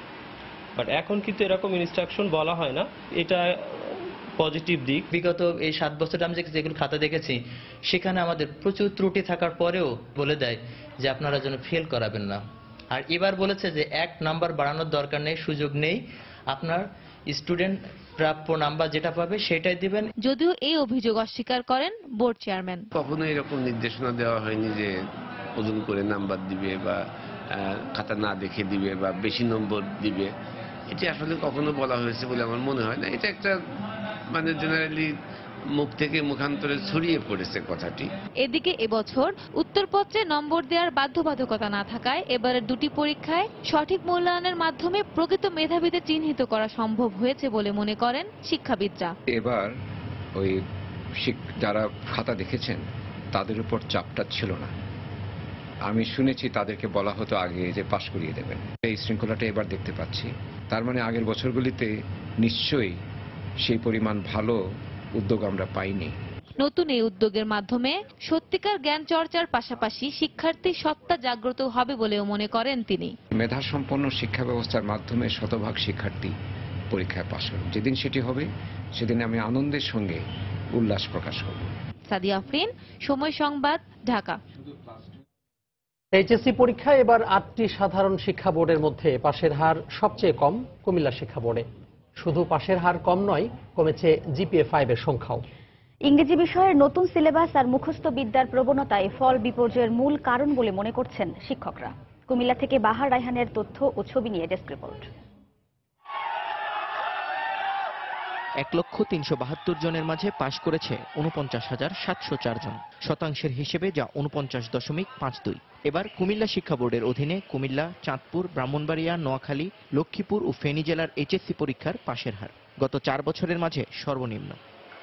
বাট এখন কিন্তু এরকম ইনস্ট্রাকশন বলা হয় না। এটা পজিটিভ দিক। বিগত এই সাত বছর আমি যেগুলো খাতা দেখেছি সেখানে আমাদের প্রচুর ত্রুটি থাকার পরেও বলে দেয় যে আপনারা যেন ফেল করাবেন না। আর এবার বলেছে যে এক নাম্বার বাড়ানোর দরকার নেই, সুযোগ নেই, আপনার স্টুডেন্ট প্রাপ্য নাম্বার যেটা পাবে সেটাই দিবেন। যদিও এই অভিযোগ অস্বীকার করেন বোর্ড চেয়ারম্যান। কখনো এরকম নির্দেশনা দেওয়া হয়নি যে ওজন করে নাম্বার দিবে বা খাতা না দেখে দিবে বা বেশি নম্বর দিবে। এটি আসলে কখনো বলা হয়েছে বলে আমার মনে হয় না। এটা একটা মানে জেনারেলি মুখ থেকে মুখান্তরে ছড়িয়ে পড়েছে কথাটি। এদিকে এবছর উত্তরপত্রে নম্বর দেওয়ার বাধ্যবাধকতা না থাকায় এবারের দুটি পরীক্ষায় সঠিক মূল্যায়নের মাধ্যমে প্রকৃত মেধাবীদের চিহ্নিত করা সম্ভব হয়েছে বলে মনে করেন শিক্ষাবিদরা। এবার ওই যারা খাতা দেখেছেন তাদের উপর চাপটা ছিল না। আমি শুনেছি তাদেরকে বলা হতো আগে যে পাশ করিয়ে দেবেন। এই শৃঙ্খলাটা এবার দেখতে পাচ্ছি। তার মানে আগের বছরগুলিতে নিশ্চয়ই সেই পরিমাণ ভালো উদ্যোগ আমরা পাইনি। নতুন এই উদ্যোগের মাধ্যমে সত্যিকার জ্ঞান চর্চার পাশাপাশি শিক্ষার্থী সত্তা জাগ্রত হবে বলেও মনে করেন তিনি। মেধাসম্পন্ন শিক্ষা ব্যবস্থার মাধ্যমে শতভাগ শিক্ষার্থী পরীক্ষায় পাশ হবে। যেদিন সেটি হবে সেদিন আমি আনন্দের সঙ্গে উল্লাস প্রকাশ করব। সাদিয়া আফরিন, সময় সংবাদ, ঢাকা। এইচএসসি পরীক্ষায় এবার আটটি সাধারণ শিক্ষা বোর্ডের মধ্যে পাশের হার সবচেয়ে কম কুমিল্লা শিক্ষা বোর্ডে। শুধু পাশের হার কম নয়, কমেছে জিপিএ ফাইভ এর সংখ্যাও। ইংরেজি বিষয়ের নতুন সিলেবাস আর মুখস্থ বিদ্যার প্রবণতায় ফল বিপর্যয়ের মূল কারণ বলে মনে করছেন শিক্ষকরা। কুমিল্লা থেকে বাহার রায়হানের তথ্য ও ছবি নিয়ে ডেস্ক রিপোর্ট। এক লক্ষ তিনশো বাহাত্তর জনের মাঝে পাশ করেছে উনপঞ্চাশ হাজার সাতশো চার জন, শতাংশের হিসেবে যা উনপঞ্চাশ দশমিক পাঁচ দুই। এবার কুমিল্লা শিক্ষা বোর্ডের অধীনে কুমিল্লা, চাঁদপুর, ব্রাহ্মণবাড়িয়া, নোয়াখালী, লক্ষ্মীপুর ও ফেনী জেলার এইচএসসি পরীক্ষার পাশের হার গত চার বছরের মাঝে সর্বনিম্ন।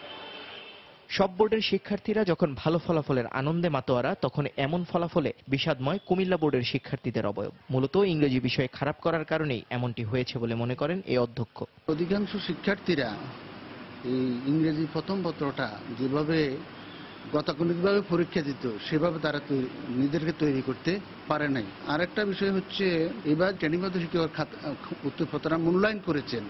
সব বোর্ডের শিক্ষার্থীরা যখন ভালো ফলাফলের আনন্দে মাতোয়ারা, তখন এমন ফলাফলে বিষাদময় কুমিল্লা বোর্ডের শিক্ষার্থীদের অবয়ব। মূলত ইংরেজি বিষয়ে খারাপ করার কারণেই এমনটি হয়েছে বলে মনে করেন এই অধ্যক্ষ। অধিকাংশ শিক্ষার্থীরা এই ইংরেজি প্রথম পত্রটা যেভাবে গতানুগতিকভাবে পরীক্ষা দিত সেভাবে তারা নিজেদেরকে তৈরি করতে পারে নাই। আর একটা বিষয় হচ্ছে এবার শ্রেণীবদ্ধ শিক্ষক উত্তরপত্র মূল্যায়ন করেছেন,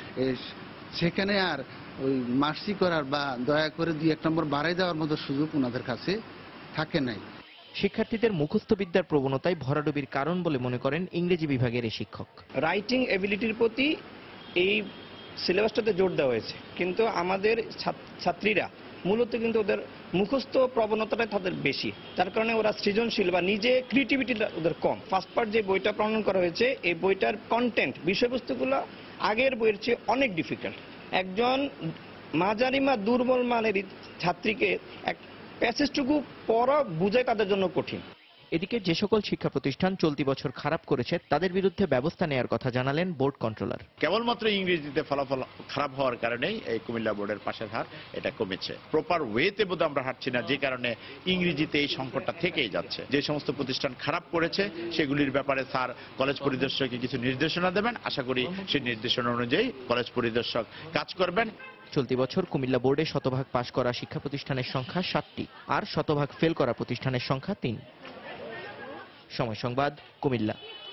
সেখানে আর ওই মার্সি করার বা দয়া করে দুই এক নম্বর বাড়াই দেওয়ার মতো সুযোগ ওনাদের কাছে থাকে নাই। শিক্ষার্থীদের মুখস্থ বিদ্যার প্রবণতায় ভরাডুবির কারণ বলে মনে করেন ইংরেজি বিভাগের এই শিক্ষক। রাইটিং এবিলিটির প্রতি এই সিলেবাসটাতে জোর দেওয়া হয়েছে, কিন্তু আমাদের ছাত্রীরা মূলত কিন্তু ওদের মুখস্থ প্রবণতাটাই তাদের বেশি, যার কারণে ওরা সৃজনশীল বা নিজে ক্রিয়েটিভিটিটা ওদের কম। ফার্স্ট পার্ট যে বইটা প্রণয়ন করা হয়েছে, এই বইটার কন্টেন্ট বিষয়বস্তুগুলো আগের বইয়ের চেয়ে অনেক ডিফিকাল্ট। একজন মাঝারি বা দুর্বল মানের ছাত্রীকে এক প্যাসেজটুকু পড়া বুঝাই তাদের জন্য কঠিন। এদিকে যে সকল শিক্ষা প্রতিষ্ঠান চলতি বছর খারাপ করেছে তাদের বিরুদ্ধে ব্যবস্থা নেওয়ার কথা জানালেন বোর্ড কন্ট্রোলার। কেবলমাত্র ইংরেজিতে ফলাফল খারাপ হওয়ার কারণেই এই কুমিল্লা বোর্ডের পাশের হার এটা কমেছে। প্রপার ওয়েতে বোধ আমরা হাঁটছি না, যে কারণে ইংরেজিতে এই সংকটটা থেকেই যাচ্ছে। যে সমস্ত প্রতিষ্ঠান খারাপ করেছে সেগুলির ব্যাপারে স্যার কলেজ পরিদর্শককে কিছু নির্দেশনা দেবেন, আশা করি সেই নির্দেশনা অনুযায়ী কলেজ পরিদর্শক কাজ করবেন। চলতি বছর কুমিল্লা বোর্ডে শতভাগ পাশ করা শিক্ষা প্রতিষ্ঠানের সংখ্যা সাতটি, আর শতভাগ ফেল করা প্রতিষ্ঠানের সংখ্যা তিন। সময় সংবাদ, কুমিল্লা।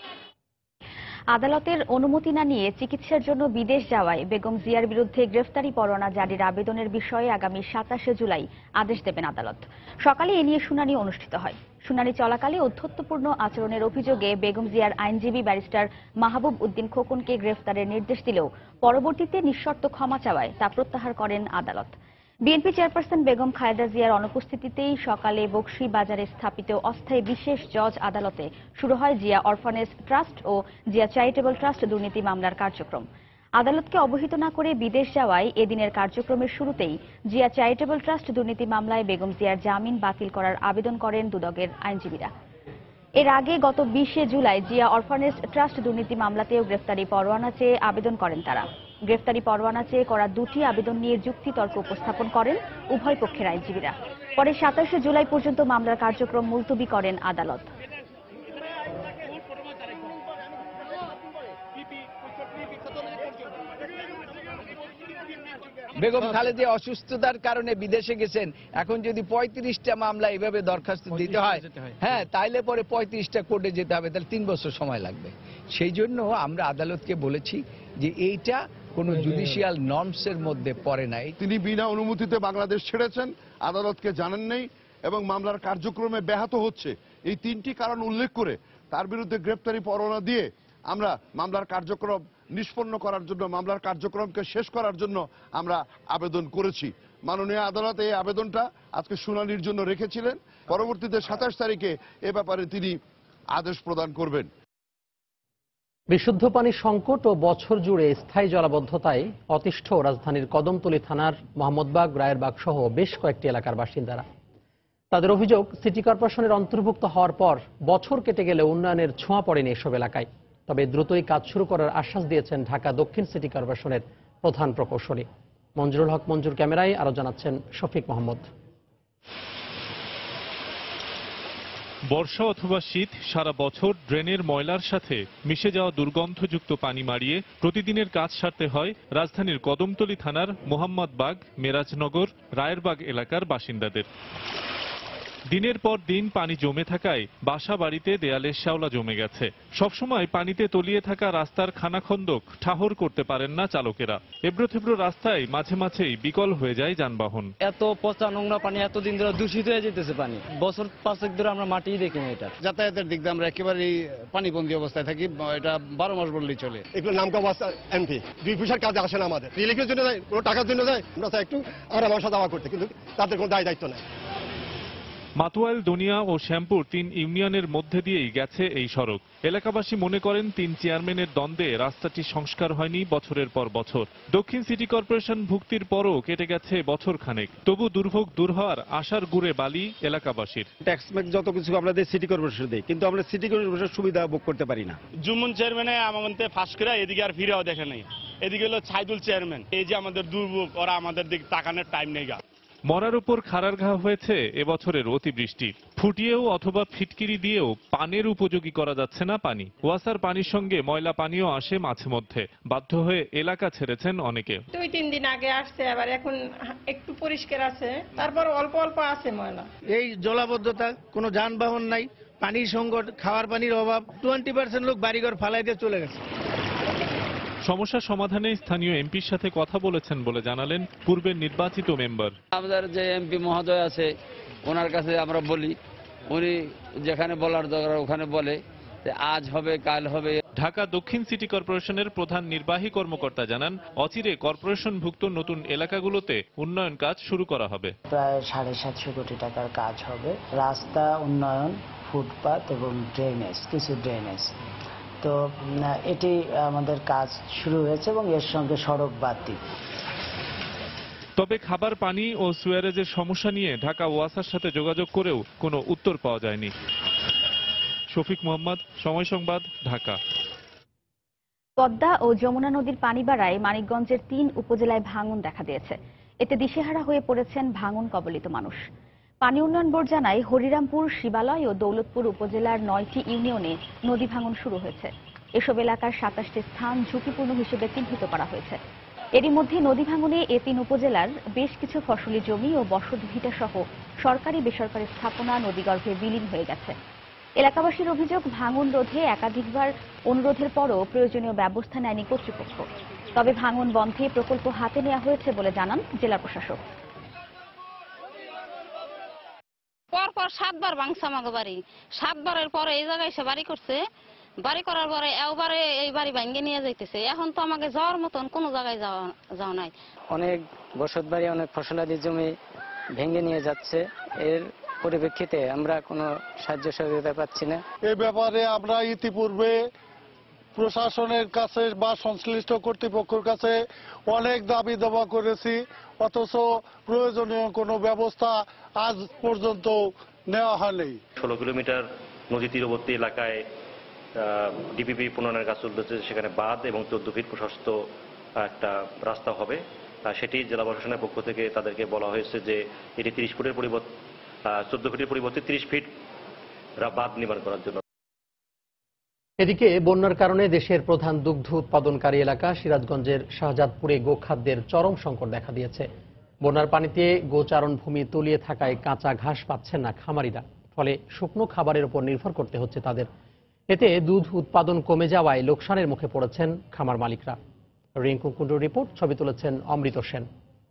আদালতের অনুমতি না নিয়ে চিকিৎসার জন্য বিদেশ যাওয়ায় বেগম জিয়ার বিরুদ্ধে গ্রেফতারি পরোয়ানা জারির আবেদনের বিষয়ে আগামী সাতাশে জুলাই আদেশ দেবেন আদালত। সকালে এ নিয়ে শুনানি অনুষ্ঠিত হয়। শুনানি চলাকালে ঔদ্ধত্যপূর্ণ আচরণের অভিযোগে বেগম জিয়ার আইনজীবী ব্যারিস্টার মাহবুব উদ্দিন খোকনকে গ্রেফতারের নির্দেশ দিলেও পরবর্তীতে নিঃশর্ত ক্ষমা চাওয়ায় তা প্রত্যাহার করেন আদালত। বিএনপি চেয়ারপারসন বেগম খালেদা জিয়ার অনুপস্থিতিতেই সকালে বকশী বাজারে স্থাপিত অস্থায়ী বিশেষ জজ আদালতে শুরু হয় জিয়া অরফানেজ ট্রাস্ট ও জিয়া চ্যারিটেবল ট্রাস্ট দুর্নীতি মামলার কার্যক্রম। আদালতকে অবহিত না করে বিদেশ যাওয়ায় এদিনের কার্যক্রমের শুরুতেই জিয়া চ্যারিটেবল ট্রাস্ট দুর্নীতি মামলায় বেগম জিয়ার জামিন বাতিল করার আবেদন করেন দুদকের আইনজীবীরা। এর আগে গত বিশে জুলাই জিয়া অরফানেজ ট্রাস্ট দুর্নীতি মামলাতেও গ্রেফতারি পরোয়ানা চেয়ে আবেদন করেন তারা। গ্রেফতারি পরোয়ানা চেয়ে করা দুটি আবেদন নিয়ে যুক্তিতর্ক উপস্থাপন করেন উভয় পক্ষের আইনজীবীরা। পরে সাতাশে জুলাই পর্যন্ত মামলার কার্যক্রম মুলতবি করেন আদালত। বেগম খালেদা অসুস্থতার কারণে বিদেশে গেছেন, এখন যদি পঁয়ত্রিশটা মামলা এভাবে দরখাস্ত দিতে হয়, হ্যাঁ তাইলে পরে পঁয়ত্রিশটা কোর্টে যেতে হবে, তাহলে তিন বছর সময় লাগবে। সেই জন্য আমরা আদালতকে বলেছি যে এইটা কোনো জুডিশিয়াল নর্মসের মধ্যে পড়ে নাই। তিনি বিনা অনুমতিতে বাংলাদেশ ছেড়েছেন, আদালতকে জানেন নেই এবং মামলার কার্যক্রমে ব্যাহত হচ্ছে। এই তিনটি কারণ উল্লেখ করে তার বিরুদ্ধে গ্রেফতারি পরোয়ানা দিয়ে আমরা মামলার কার্যক্রম নিষ্পন্ন করার জন্য, মামলার কার্যক্রমকে শেষ করার জন্য আমরা আবেদন করেছি। মাননীয় আদালত এই আবেদনটা আজকে শুনানির জন্য রেখেছিলেন। পরবর্তীতে সাতাশ তারিখে এ ব্যাপারে তিনি আদেশ প্রদান করবেন। বিশুদ্ধ পানির সংকট ও বছর জুড়ে স্থায়ী জলাবদ্ধতায় অতিষ্ঠ রাজধানীর কদমতলী থানার মোহাম্মদবাগ, রায়েরবাগ সহ বেশ কয়েকটি এলাকার বাসিন্দারা। তাদের অভিযোগ, সিটি কর্পোরেশনের অন্তর্ভুক্ত হওয়ার পর বছর কেটে গেলে উন্নয়নের ছোঁয়া পড়েনি এসব এলাকায়। তবে দ্রুতই কাজ শুরু করার আশ্বাস দিয়েছেন ঢাকা দক্ষিণ সিটি কর্পোরেশনের প্রধান প্রকৌশলী। মঞ্জুরুল হক মঞ্জুর ক্যামেরায় আরো জানাচ্ছেন শফিক মোহাম্মদ। বর্ষা অথবা শীত, সারা বছর ড্রেনের ময়লার সাথে মিশে যাওয়া দুর্গন্ধযুক্ত পানি মারিয়ে প্রতিদিনের কাজ সারতে হয় রাজধানীর কদমতলী থানার মোহাম্মদবাগ, মেরাজনগর, রায়েরবাগ এলাকার বাসিন্দাদের। দিনের পর দিন পানি জমে থাকায় বাসা বাড়িতে দেয়ালের শ্যাওলা জমে গেছে। সবসময় পানিতে তলিয়ে থাকা রাস্তার খানাখন্দক ঠাহর করতে পারেন না চালকেরা। এবড়োথেবড়ো রাস্তায় মাঝে মাঝেই বিকল হয়ে যায় যানবাহন। এত পচা নোংরা পানি এতদিন ধরে দূষিত হয়ে যেতেছে পানি, বছর পাঁচেক ধরে আমরা মাটিই দেখিনি। এটা যাতায়াতের দিক দিয়ে আমরা একেবারেই পানিবন্দী অবস্থায় থাকি, এটা বারো মাস বললেই চলে। এগুলো নাম এমপি দুই পয়সার কাজে আসে না, আমাদের রিলিফের জন্য যায়, কোনো টাকার জন্য যায়, আমরা চাই একটু আরাম আসা যাওয়া করতে, কিন্তু তাদের কোনো দায় দায়িত্ব নেই। মাতুয়াইল, দনিয়া ও শ্যামপুর তিন ইউনিয়নের মধ্যে দিয়েই গেছে এই সড়ক। এলাকাবাসী মনে করেন তিন চেয়ারম্যানের দ্বন্দ্বে রাস্তাটি সংস্কার হয়নি বছরের পর বছর। দক্ষিণ সিটি কর্পোরেশন ভুক্তির পরও কেটে গেছে বছর খানেক, তবু দুর্ভোগ দূর হওয়ার আশার গুড়ে বালি এলাকাবাসীর। ট্যাক্স যত কিছু আমরা সিটি কর্পোরেশন দিই, কিন্তু আমরা সিটি কর্পোরেশনের সুবিধা ভোগ করতে পারি না। জুমুন চেয়ারম্যানে আমাদের ফাঁস করে এদিকে আর ফিরেও দেখে নেই, এদিকে হলো ছাইদুল চেয়ারম্যান। এই যে আমাদের দুর্ভোগ, ওরা আমাদের দিকে তাকানোর টাইম নেই। গা মরার উপর খাড়ার ঘা হয়েছে এবছরের অতিবৃষ্টি। ফুটিয়েও অথবা ফিটকিরি দিয়েও পানের উপযোগী করা যাচ্ছে না পানি। ওয়াসার পানির সঙ্গে ময়লা পানিও আসে মাঝে মধ্যে। বাধ্য হয়ে এলাকা ছেড়েছেন অনেকে। দুই তিন দিন আগে আসছে, আবার এখন একটু পরিষ্কার আছে, তারপর অল্প অল্প আছে ময়লা। এই জলাবদ্ধতা, কোনো যানবাহন নাই, পানির সংকট, খাওয়ার পানির অভাব, টোয়েন্টি পার্সেন্ট লোক বাড়িঘর ফালাই দিয়ে চলে গেছে। সমস্যা সমাধানে স্থানীয় এমপির সাথে কথা বলেছেন বলে জানালেন পূর্বের নির্বাচিত মেম্বার। আমাদের যে এমপি মহোদয় আছে ওনার কাছে আমরা বলি, উনি যেখানে বলার দরকার ওখানে বলে, আজ হবে কাল হবে। ঢাকা দক্ষিণ সিটি কর্পোরেশনের প্রধান নির্বাহী কর্মকর্তা জানান, অচিরে কর্পোরেশনভুক্ত নতুন এলাকাগুলোতে উন্নয়ন কাজ শুরু করা হবে। প্রায় সাড়ে সাতশো কোটি টাকার কাজ হবে। রাস্তা উন্নয়ন, ফুটপাত এবং ড্রেনেজ, কিছু ড্রেনেজ। তো এটি আমাদের কাজ শুরু হয়েছে এবং এর সঙ্গে সড়ক বাতি। তবে খাবার পানি ও সুয়ারেজের সমস্যা নিয়ে ঢাকা ওয়াসার সাথে যোগাযোগ করেও কোনো উত্তর পাওয়া যায়নি। শফিক মোহাম্মদ, সময় সংবাদ, ঢাকা। পদ্মা ও যমুনা নদীর পানি বাড়ায় মানিকগঞ্জের তিন উপজেলায় ভাঙন দেখা দিয়েছে। এতে দিশেহারা হয়ে পড়েছেন ভাঙন কবলিত মানুষ। পানি উন্নয়ন বোর্ড জানায়, হরিরামপুর, শিবালয় ও দৌলতপুর উপজেলার নয়টি ইউনিয়নে নদী ভাঙন শুরু হয়েছে। এসব এলাকার সাতাশটি স্থান ঝুঁকিপূর্ণ হিসেবে চিহ্নিত করা হয়েছে। এরই মধ্যে নদী ভাঙনে এ তিন উপজেলার বেশ কিছু ফসলি জমি ও বসতভিটা সহ সরকারি বেসরকারি স্থাপনা নদীগর্ভে বিলীন হয়ে গেছে। এলাকাবাসীর অভিযোগ, ভাঙন রোধে একাধিকবার অনুরোধের পরও প্রয়োজনীয় ব্যবস্থা নেয়নি কর্তৃপক্ষ। তবে ভাঙন বন্ধে প্রকল্প হাতে নেওয়া হয়েছে বলে জানান জেলা প্রশাসক। পরপর সাতবার ভাঙছে আমাকে বাড়ি, সাতবারের পরে এই জায়গায় এসে বাড়ি করছে। বাড়ি করার পরে একবারে এই বাড়ি ভাঙ্গে নিয়ে যাইতেছে। এখন তো আমাকে যাওয়ার মতন কোনো জায়গায় যাওয়া যাওয়া নাই। অনেক বসত বাড়ি, অনেক ফসলাদি জমি ভেঙে নিয়ে যাচ্ছে। এর পরিপ্রেক্ষিতে আমরা কোনো সাহায্য সহযোগিতা পাচ্ছি না। এ ব্যাপারে আমরা ইতিপূর্বে প্রশাসনের কাছে বা সংশ্লিষ্ট কর্তৃপক্ষের কাছে অনেক দাবি দাবা করেছি, অথচ প্রয়োজনীয় কোনো ব্যবস্থা আজ পর্যন্ত নেওয়া হয়নি। ষোলো কিলোমিটার নদী তীরবর্তী এলাকায় ডিপিপি প্রণয়নের কাজ চলতেছে, সেখানে বাঁধ এবং চোদ্দ ফিট প্রশস্ত একটা রাস্তা হবে। সেটি জেলা প্রশাসনের পক্ষ থেকে তাদেরকে বলা হয়েছে যে এটি তিরিশ ফুটের পরিবর্তে চোদ্দ ফিটের পরিবর্তে তিরিশ ফিট বাঁধ নির্মাণ করার জন্য। এদিকে বন্যার কারণে দেশের প্রধান দুগ্ধ উৎপাদনকারী এলাকা সিরাজগঞ্জের শাহজাদপুরে গোখাদ্যের চরম সংকট দেখা দিয়েছে। বন্যার পানিতে গোচারণ ভূমি তলিয়ে থাকায় কাঁচা ঘাস পাচ্ছেন না খামারিরা, ফলে শুকনো খাবারের উপর নির্ভর করতে হচ্ছে তাদের। এতে দুধ উৎপাদন কমে যাওয়ায় লোকসানের মুখে পড়েছেন খামার মালিকরা। রিঙ্কু কুণ্ডুর রিপোর্ট, ছবি তুলেছেন অমৃত সেন।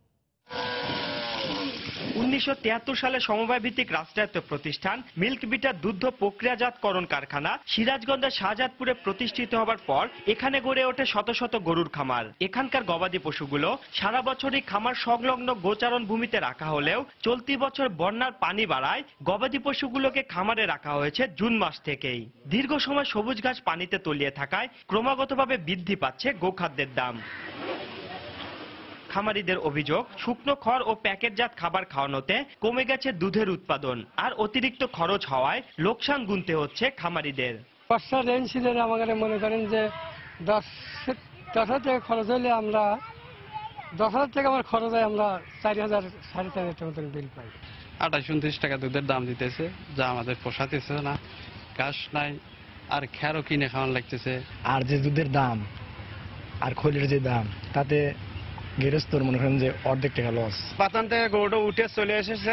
উনিশশো তিয়াত্তর সালে সমবায় ভিত্তিক রাষ্ট্রায়ত্ত প্রতিষ্ঠান মিল্ক বিটার দুগ্ধ প্রক্রিয়াজাতকরণ কারখানা সিরাজগঞ্জের শাহজাদপুরে প্রতিষ্ঠিত হবার পর এখানে গড়ে ওঠে শত শত গরুর খামার। এখানকার গবাদি পশুগুলো সারা বছরই খামার সংলগ্ন গোচারণ ভূমিতে রাখা হলেও চলতি বছর বন্যার পানি বাড়ায় গবাদি পশুগুলোকে খামারে রাখা হয়েছে জুন মাস থেকেই। দীর্ঘ সময় সবুজ ঘাস পানিতে তলিয়ে থাকায় ক্রমাগতভাবে বৃদ্ধি পাচ্ছে গোখাদ্যের দাম। খামারিদের অভিযোগ, শুকনো খড় ও প্যাকেটজাত খাবার খাওয়ানোতে কমে গেছে দুধের উৎপাদন, আর অতিরিক্ত খরচ হওয়ায় লোকসান গুনতে হচ্ছে খামারিদের। বর্ষা রেন সিজনে আমাদের মনে করেন যে দশ দশ হাজার টাকা খরচ হলে আমরা দশ হাজার টাকা আমার খরচ হয়, আমরা চারি হাজার সাড়ে চার হাজার টাকা মতন বিল পাই। আঠাশ উনত্রিশ টাকা দুধের দাম দিতেছে, যা আমাদের পোষাতেছে না। ঘাস নাই, আর খেরও কিনে খাওয়ানো লাগতেছে। আর যে দুধের দাম আর খৈলের যে দাম, তাতে গৃহস্থর মনে করেন যে অর্ধেক টাকা লস। পাতান থেকে গরুটা উঠে চলে এসেছে,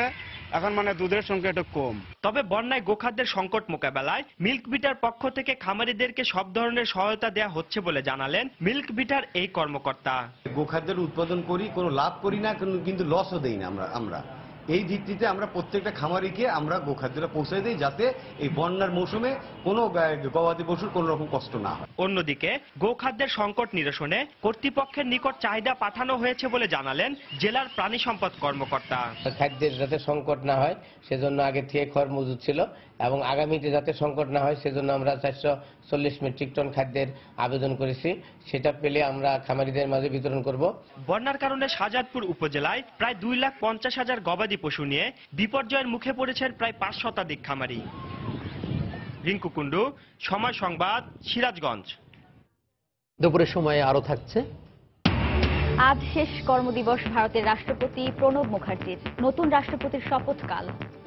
এখন মানে দুধের সংখ্যা একটু কম। তবে বন্যায় গোখাদ্যের সংকট মোকাবেলায় মিল্ক বিটার পক্ষ থেকে খামারিদেরকে সব ধরনের সহায়তা দেওয়া হচ্ছে বলে জানালেন মিল্ক বিটার এই কর্মকর্তা। গোখাদ্যের উৎপাদন করি, কোনো লাভ করি না, কিন্তু লসও দেই না আমরা আমরা এই ভিত্তিতে আমরা প্রত্যেকটা খামারিকে আমরা গোখাদ্যটা পৌঁছে দিই, যাতে এই বন্যার মৌসুমে কোনো গবাদি পশুর কোনো রকম কষ্ট না হয়। অন্যদিকে গোখাদ্যের সংকট নিরসনে কর্তৃপক্ষের নিকট চাহিদা পাঠানো হয়েছে বলে জানালেন জেলার প্রাণী সম্পদ কর্মকর্তা। খাদ্যের যাতে সংকট না হয় সেজন্য আগে থেকে খড় মজুদ ছিল, এবং আগামীতে যাতে সংকট না হয় সেজন্য আমরা চারশো চল্লিশ মেট্রিক টন খাদ্যের আবেদন করেছি। সেটা পেলে আমরা খামারিদের মাঝে বিতরণ করব। বন্যার কারণে শাহজাদপুর উপজেলায় প্রায় দুই লাখ পঞ্চাশ হাজার গবাদি পশু নিয়ে বিপর্যয়ের মুখে পড়েছেন প্রায় পাঁচ শতাধিক খামারি। রিঙ্কু কুন্ডু, সময় সংবাদ, সিরাজগঞ্জ। দুপুরের সময়ে আরো থাকছে। আজ শেষ কর্মদিবস ভারতের রাষ্ট্রপতি প্রণব মুখার্জির। নতুন রাষ্ট্রপতির শপথকাল।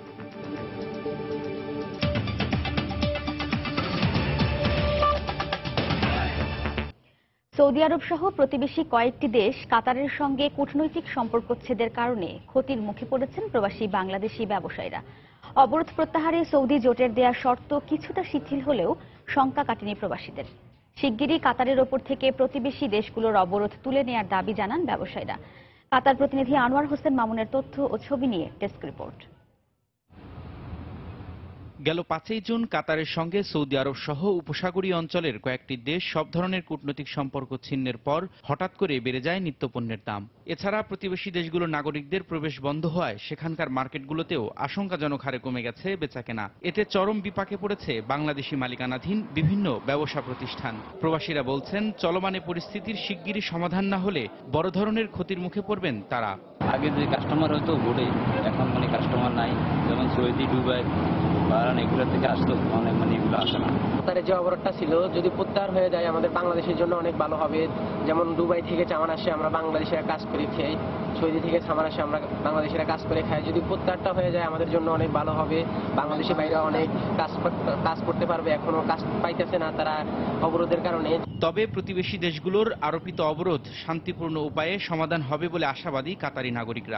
সৌদি আরব সহ প্রতিবেশী কয়েকটি দেশ কাতারের সঙ্গে কূটনৈতিক সম্পর্কচ্ছেদের কারণে ক্ষতির মুখে পড়েছেন প্রবাসী বাংলাদেশি ব্যবসায়ীরা। অবরোধ প্রত্যাহারে সৌদি জোটের দেয়া শর্ত কিছুটা শিথিল হলেও শঙ্কা কাটেনি প্রবাসীদের। শিগগিরই কাতারের ওপর থেকে প্রতিবেশী দেশগুলোর অবরোধ তুলে নেয়ার দাবি জানান ব্যবসায়ীরা। কাতার প্রতিনিধি আনোয়ার হোসেন মামুনের তথ্য ও ছবি নিয়ে ডেস্ক রিপোর্ট। গেল পাঁচই জুন কাতারের সঙ্গে সৌদি আরব সহ উপসাগরীয় অঞ্চলের কয়েকটি দেশ সব ধরনের কূটনৈতিক সম্পর্ক ছিন্নের পর হঠাৎ করে বেড়ে যায় নিত্যপণ্যের দাম। এছাড়া প্রতিবেশী দেশগুলোর নাগরিকদের প্রবেশ বন্ধ হওয়ায় সেখানকার মার্কেটগুলোতেও আশঙ্কাজনক হারে কমে গেছে বেচাকেনা। এতে চরম বিপাকে পড়েছে বাংলাদেশি মালিকানাধীন বিভিন্ন ব্যবসা প্রতিষ্ঠান। প্রবাসীরা বলছেন, চলমান পরিস্থিতির শিগগিরই সমাধান না হলে বড় ধরনের ক্ষতির মুখে পড়বেন তারা। আগে যে কাস্টমার হতো বোর্ডে, এখন মানে কাস্টমার নাই। যেমন সৌদি, দুবাই, বাহরাইন এগুলো থেকে আসতো, অনেক মানে এগুলো আসে না। কাতারের যে অবরোধটা ছিল যদি প্রত্যাহার হয়ে যায় আমাদের বাংলাদেশের জন্য অনেক ভালো হবে। যেমন দুবাই থেকে চামান আসে, আমরা বাংলাদেশের কাজ করে খাই। সৌদি থেকে সামান আসে, আমরা বাংলাদেশের কাজ করে খাই। যদি প্রত্যাহারটা হয়ে যায় আমাদের জন্য অনেক ভালো হবে। বাংলাদেশের বাইরে অনেক কাজ কাজ করতে পারবে, এখনো কাজ পাইতেছে না তারা অবরোধের কারণে। তবে প্রতিবেশী দেশগুলোর আরোপিত অবরোধ শান্তিপূর্ণ উপায়ে সমাধান হবে বলে আশাবাদী কাতারি নাগরিকরা।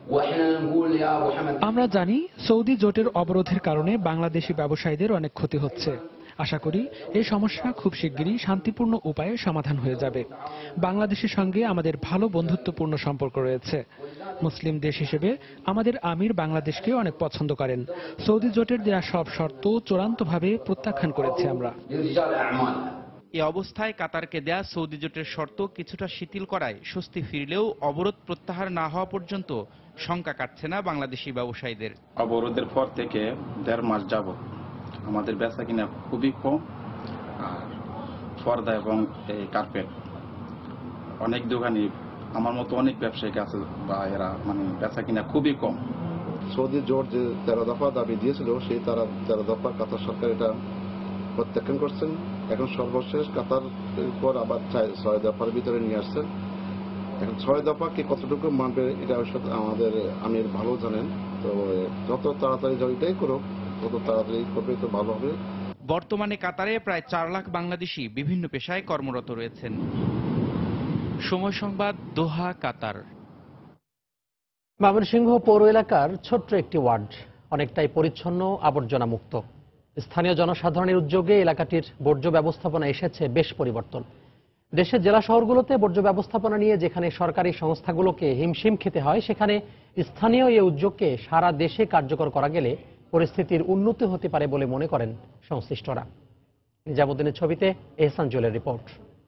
আমরা জানি সৌদি জোটের অবরোধের কারণে বাংলাদেশি ব্যবসায়ীদের অনেক ক্ষতি হচ্ছে। আশা করি এই সমস্যা খুব শিগগিরই শান্তিপূর্ণ উপায়ে সমাধান হয়ে যাবে। বাংলাদেশের সঙ্গে আমাদের ভালো বন্ধুত্বপূর্ণ সম্পর্ক রয়েছে। মুসলিম দেশ হিসেবে আমাদের আমির বাংলাদেশকে অনেক পছন্দ করেন। সৌদি জোটের দেয়া সব শর্ত চূড়ান্তভাবে প্রত্যাখ্যান করেছি আমরা। এ অবস্থায় কাতারকে দেয়া সৌদি জোটের শর্ত কিছুটা শিথিল করায় স্বস্তি ফিরলেও অবরোধ প্রত্যাহার না হওয়া পর্যন্ত শঙ্কা কাটছে না বাংলাদেশি ব্যবসায়ীদের। অবরোধের পর থেকে দেড় মাস যাব আমাদের বেচা কিনা খুবই কম। আর পর্দা এবং এই কার্পেট অনেক দোকানি, আমার মতো অনেক ব্যবসায়িক আছে বা এরা মানে বেচা কিনা খুবই কম। সৌদি জোট যে তেরো দফা দাবি দিয়েছিল সেই তারা তেরো দফা কাতার সরকার এটা প্রত্যাখ্যান করছেন। এখন সর্বশেষ কাতার পর আবার ছয় দফার ভিতরে নিয়ে আসছেন। এখন ছয় দফা কে কতটুকু মানবে এটা আমাদের আমির ভালো জানেন। তো যত তাড়াতাড়ি জয়টাই করুক তত তাড়াতাড়ি করবে তো ভালো হবে। বর্তমানে কাতারে প্রায় চার লাখ বাংলাদেশি বিভিন্ন পেশায় কর্মরত রয়েছেন। সময় সংবাদ, দোহা, কাতার। ময়মনসিংহ পৌর এলাকার ছোট্ট একটি ওয়ার্ড অনেকটাই পরিচ্ছন্ন, আবর্জনা মুক্ত। স্থানীয় জনসাধারণের উদ্যোগে এলাকাটির বর্জ্য ব্যবস্থাপনা এসেছে বেশ পরিবর্তন। দেশের জেলা শহরগুলোতে বর্জ্য ব্যবস্থাপনা নিয়ে যেখানে সরকারি সংস্থাগুলোকে হিমশিম খেতে হয়, সেখানে স্থানীয় এই উদ্যোগকে সারা দেশে কার্যকর করা গেলে পরিস্থিতির উন্নতি হতে পারে বলে মনে করেন সংশ্লিষ্টরা। নিজামুদ্দিনের ছবিতে এহসান জুয়েলের রিপোর্ট।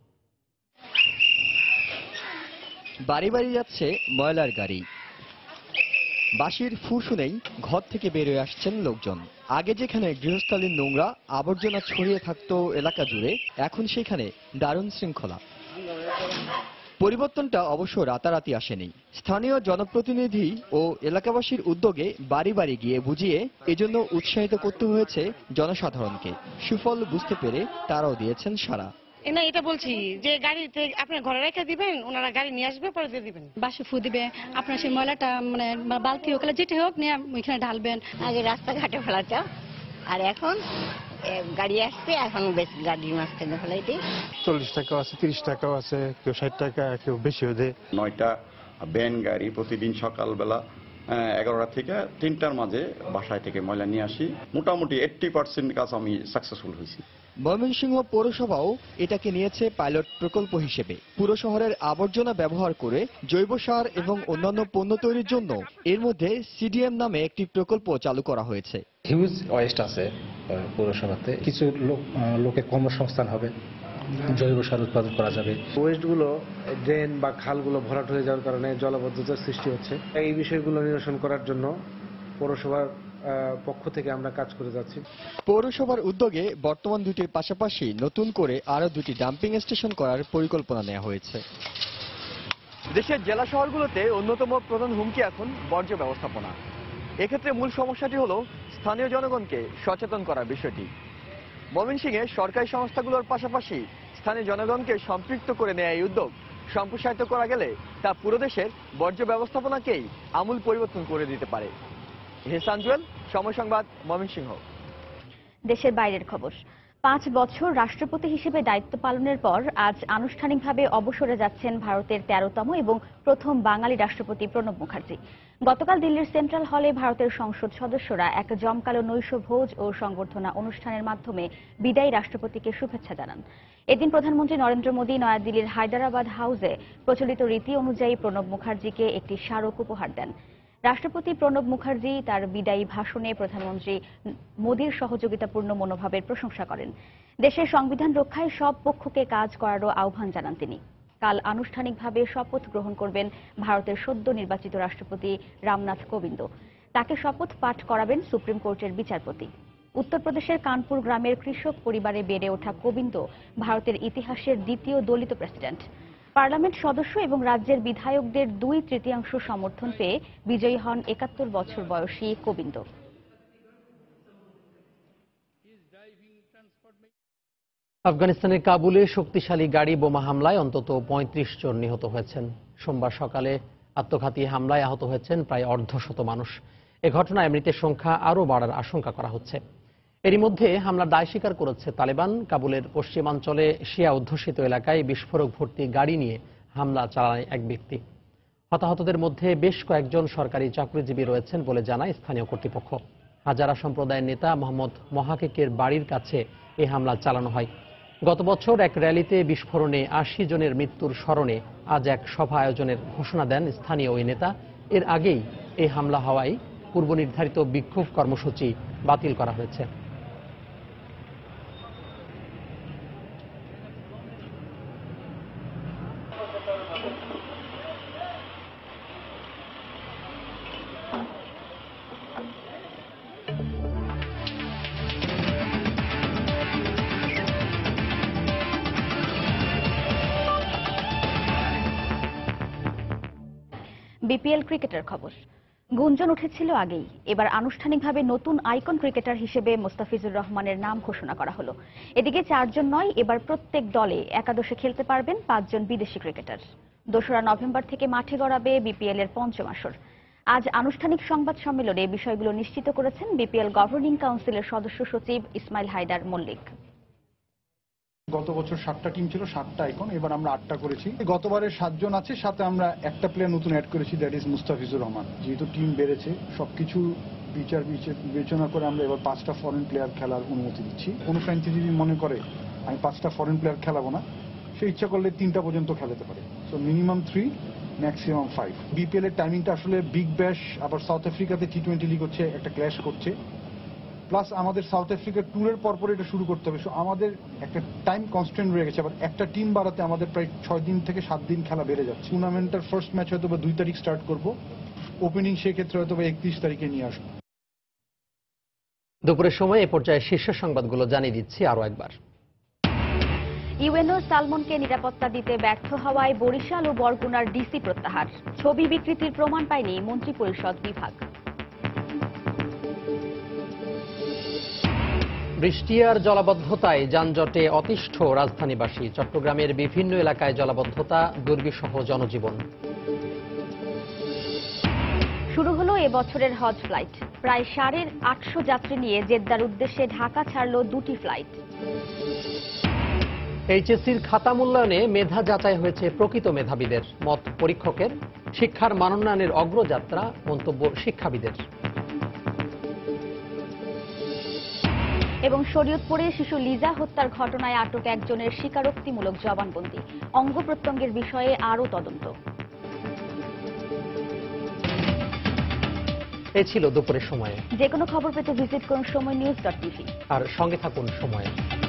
বাড়ি বাড়ি যাচ্ছে ময়লার গাড়ি। বাঁশির ফু শুনেই ঘর থেকে বেরিয়ে আসছেন লোকজন। আগে যেখানে গৃহস্থালীর নোংরা আবর্জনা ছড়িয়ে থাকতো এলাকা জুড়ে, এখন সেখানে দারুণ শৃঙ্খলা। পরিবর্তনটা অবশ্য রাতারাতি আসেনি। স্থানীয় জনপ্রতিনিধি ও এলাকাবাসীর উদ্যোগে বাড়ি বাড়ি গিয়ে বুঝিয়ে এজন্য উৎসাহিত করতে হয়েছে জনসাধারণকে। সুফল বুঝতে পেরে তারাও দিয়েছেন সাড়া। না, এটা বলছি যে গাড়িতে আপনার ঘরে রেখে দিবেন, ওনারা গাড়ি নিয়ে আসবে, পরে দিয়ে দিবেন। বাসে ফু দিবে, আপনার সেই ময়লাটা মানে বালতি হোক যেটা হোক নিয়ে ওইখানে ঢালবেন। আগে রাস্তাঘাটে ফেলাতাম, আর এখন গাড়ি আসছে, এখন বেশ গাড়ির মাঝখানে ফেলাই দিই। চল্লিশ টাকাও আছে, তিরিশ টাকাও আছে, কেউ ষাট টাকা, কেউ বেশিও দেয়। নয়টা ভ্যান গাড়ি প্রতিদিন সকালবেলা এগারোটা থেকে তিনটার মাঝে বাসায় থেকে ময়লা নিয়ে আসি। মোটামুটি এইট্টি পার্সেন্ট কাজ আমি সাকসেসফুল হয়েছি। ময়মনসিংহ পৌরসভাও এটাকে নিয়েছে পাইলট প্রকল্প হিসেবে। পুরো শহরের আবর্জনা ব্যবহার করে জৈব সার এবং অন্যান্য পণ্য তৈরির জন্য এর মধ্যে সিডিএম নামে একটি প্রকল্প চালু করা হয়েছে। হিউজ ওয়েস্ট আছে পৌরসভাতে, কিছু লোক লোকের কর্মসংস্থান হবে, জৈব সার উৎপাদন করা যাবে। ওয়েস্টগুলো ড্রেন বা খালগুলো ভরাট হয়ে যাওয়ার কারণে জলাবদ্ধতার সৃষ্টি হচ্ছে। এই বিষয়গুলো নিরসন করার জন্য পৌরসভার পক্ষ থেকে আমরা কাজ করে যাচ্ছি। পৌরসভার উদ্যোগে বর্তমান দুটির পাশাপাশি নতুন করে আরো দুটি ডাম্পিং স্টেশন করার পরিকল্পনা নেওয়া হয়েছে। দেশের জেলা শহরগুলোতে অন্যতম প্রধান হুমকি এখন বর্জ্য ব্যবস্থাপনা। এক্ষেত্রে মূল সমস্যাটি হলো স্থানীয় জনগণকে সচেতন করার বিষয়টি। ময়মনসিংহে সরকারি সংস্থাগুলোর পাশাপাশি স্থানীয় জনগণকে সম্পৃক্ত করে নেওয়া এই উদ্যোগ সম্প্রসারিত করা গেলে তা পুরো দেশের বর্জ্য ব্যবস্থাপনাকেই আমূল পরিবর্তন করে দিতে পারে। হেসান জুয়েল, সময় সংবাদ, ময়মনসিংহ। দেশের বাইরের খবর। পাঁচ বছর রাষ্ট্রপতি হিসেবে দায়িত্ব পালনের পর আজ আনুষ্ঠানিকভাবে অবসরে যাচ্ছেন ভারতের তেরোতম এবং প্রথম বাঙালি রাষ্ট্রপতি প্রণব মুখার্জি। গতকাল দিল্লির সেন্ট্রাল হলে ভারতের সংসদ সদস্যরা এক জমকালো নৈশভোজ ও সংবর্ধনা অনুষ্ঠানের মাধ্যমে বিদায়ী রাষ্ট্রপতিকে শুভেচ্ছা জানান। এদিন প্রধানমন্ত্রী নরেন্দ্র মোদী নয়াদিল্লির হায়দরাবাদ হাউসে প্রচলিত রীতি অনুযায়ী প্রণব মুখার্জিকে একটি স্মারক উপহার দেন। রাষ্ট্রপতি প্রণব মুখার্জি তার বিদায়ী ভাষণে প্রধানমন্ত্রী মোদীর সহযোগিতাপূর্ণ মনোভাবের প্রশংসা করেন। দেশের সংবিধান রক্ষায় সব পক্ষকে কাজ করারও আহ্বান জানান তিনি। কাল আনুষ্ঠানিকভাবে শপথ গ্রহণ করবেন ভারতের সদ্য নির্বাচিত রাষ্ট্রপতি রামনাথ কোবিন্দ। তাকে শপথ পাঠ করাবেন সুপ্রিম কোর্টের বিচারপতি। উত্তরপ্রদেশের কানপুর গ্রামের কৃষক পরিবারে বেড়ে ওঠা কোবিন্দ ভারতের ইতিহাসের দ্বিতীয় দলিত প্রেসিডেন্ট। পার্লামেন্ট সদস্য এবং রাজ্যের বিধায়কদের দুই তৃতীয়াংশ সমর্থন পেয়ে বিজয়ী হন একাত্তর বছর বয়সী কোবিন্দ। আফগানিস্তানের কাবুলে শক্তিশালী গাড়ি বোমা হামলায় অন্তত পঁয়ত্রিশ জন নিহত হয়েছেন। সোমবার সকালে আত্মঘাতী হামলায় আহত হয়েছেন প্রায় অর্ধশত মানুষ। এ ঘটনায় মৃতের সংখ্যা আরও বাড়ার আশঙ্কা করা হচ্ছে। এরই মধ্যে হামলার দায় স্বীকার করেছে তালেবান। কাবুলের পশ্চিমাঞ্চলে শিয়া অধ্যুষিত এলাকায় বিস্ফোরক ভর্তি গাড়ি নিয়ে হামলা চালায় এক ব্যক্তি। হতাহতদের মধ্যে বেশ কয়েকজন সরকারি চাকরিজীবী রয়েছেন বলে জানায় স্থানীয় কর্তৃপক্ষ। হাজারা সম্প্রদায়ের নেতা মোহাম্মদ মহাকেকের বাড়ির কাছে এই হামলা চালানো হয়। গত বছর এক র্যালিতে বিস্ফোরণে আশি জনের মৃত্যুর স্মরণে আজ এক সভা আয়োজনের ঘোষণা দেন স্থানীয় ওই নেতা। এর আগেই এই হামলা হওয়ায় পূর্ব নির্ধারিত বিক্ষোভ কর্মসূচি বাতিল করা হয়েছে। বিপিএল ক্রিকেটের খবর। গুঞ্জন উঠেছিল আগেই, এবার আনুষ্ঠানিকভাবে নতুন আইকন ক্রিকেটার হিসেবে মোস্তাফিজুর রহমানের নাম ঘোষণা করা হলো। এদিকে চারজন নয়, এবার প্রত্যেক দলে একাদশে খেলতে পারবেন পাঁচজন বিদেশি ক্রিকেটার। দোসরা নভেম্বর থেকে মাঠে গড়াবে বিপিএল এর পঞ্চম আসর। আজ আনুষ্ঠানিক সংবাদ সম্মেলনে বিষয়গুলো নিশ্চিত করেছেন বিপিএল গভর্নিং কাউন্সিলের সদস্য সচিব ইসমাইল হায়দার মল্লিক। গত বছর সাতটা টিম ছিল, সাতটা আইকন, এবার আমরা আটটা করেছি। গতবারের সাতজন আছে, সাথে আমরা একটা প্লেয়ার নতুন অ্যাড করেছি, দ্যাট ইজ মুস্তাফিজুর রহমান। যেহেতু টিম বেড়েছে, সবকিছু বিচার বিবেচনা করে আমরা এবার পাঁচটা ফরেন প্লেয়ার খেলার অনুমতি দিচ্ছি। কোনো ফ্র্যাঞ্চাইজি যদি মনে করে আমি পাঁচটা ফরেন প্লেয়ার খেলাবো না, সে ইচ্ছা করলে তিনটা পর্যন্ত খেলাতে পারে। So minimum three, maximum five. BPL এর টাইমিংটা আসলে বিগ ব্যাশ, আবার সাউথ আফ্রিকাতে টি টোয়েন্টি লিগ হচ্ছে, একটা ক্ল্যাশ করছে, প্লাস আমাদের সাউথ আফ্রিকার ট্যুরের পরপর এটা শুরু করতে হবে। সো আমাদের একটা টাইম কনস্ট্যান্ট রয়ে গেছে। আবার একটা টিম বাড়াতে আমাদের প্রায় ছয় দিন থেকে সাত দিন খেলা বেড়ে যাচ্ছে। টুর্নামেন্টের ফার্স্ট ম্যাচ হয়তো বা দুই তারিখ স্টার্ট করবো, ওপেনিং সেক্ষেত্রে হয়তো বা একত্রিশ তারিখে নিয়ে আসবো। দুপুরের সময় এ পর্যায়ে শীর্ষ সংবাদগুলো জানিয়ে দিচ্ছি আরো একবার। ইউএনও সালমনকে নিরাপত্তা দিতে ব্যর্থ হওয়ায় বরিশাল ও বরগুনার ডিসি প্রত্যাহার। ছবি বিকৃতির প্রমাণ পায়নি মন্ত্রিপরিষদ বিভাগ। বৃষ্টি আর জলাবদ্ধতায় যানজটে অতিষ্ঠ রাজধানীবাসী। চট্টগ্রামের বিভিন্ন এলাকায় জলাবদ্ধতা, দুর্বিষহ জনজীবন। শুরু হলো এবছরের হজ ফ্লাইট। প্রায় সাড়ে আটশো যাত্রী নিয়ে জেদ্দার উদ্দেশ্যে ঢাকা ছাড়ল দুটি ফ্লাইট। এইচএসসির খাতা মূল্যায়নে মেধা যাচাই হয়েছে প্রকৃত মেধাবীদের। মত পরীক্ষকের শিক্ষার মানোন্নয়নের অগ্রযাত্রা, মন্তব্য শিক্ষাবিদের। এবং শরীয়তপুরে শিশু লিজা হত্যার ঘটনায় আটক একজনের স্বীকারোক্তিমূলক জবানবন্দি, অঙ্গ প্রত্যঙ্গের বিষয়ে আরও তদন্ত। এ ছিল দুপুরের সময়ে। যে কোনো খবর পেতে ভিজিট করুন সময় নিউজ ডট টিভি আর সঙ্গে থাকুন সময়ে।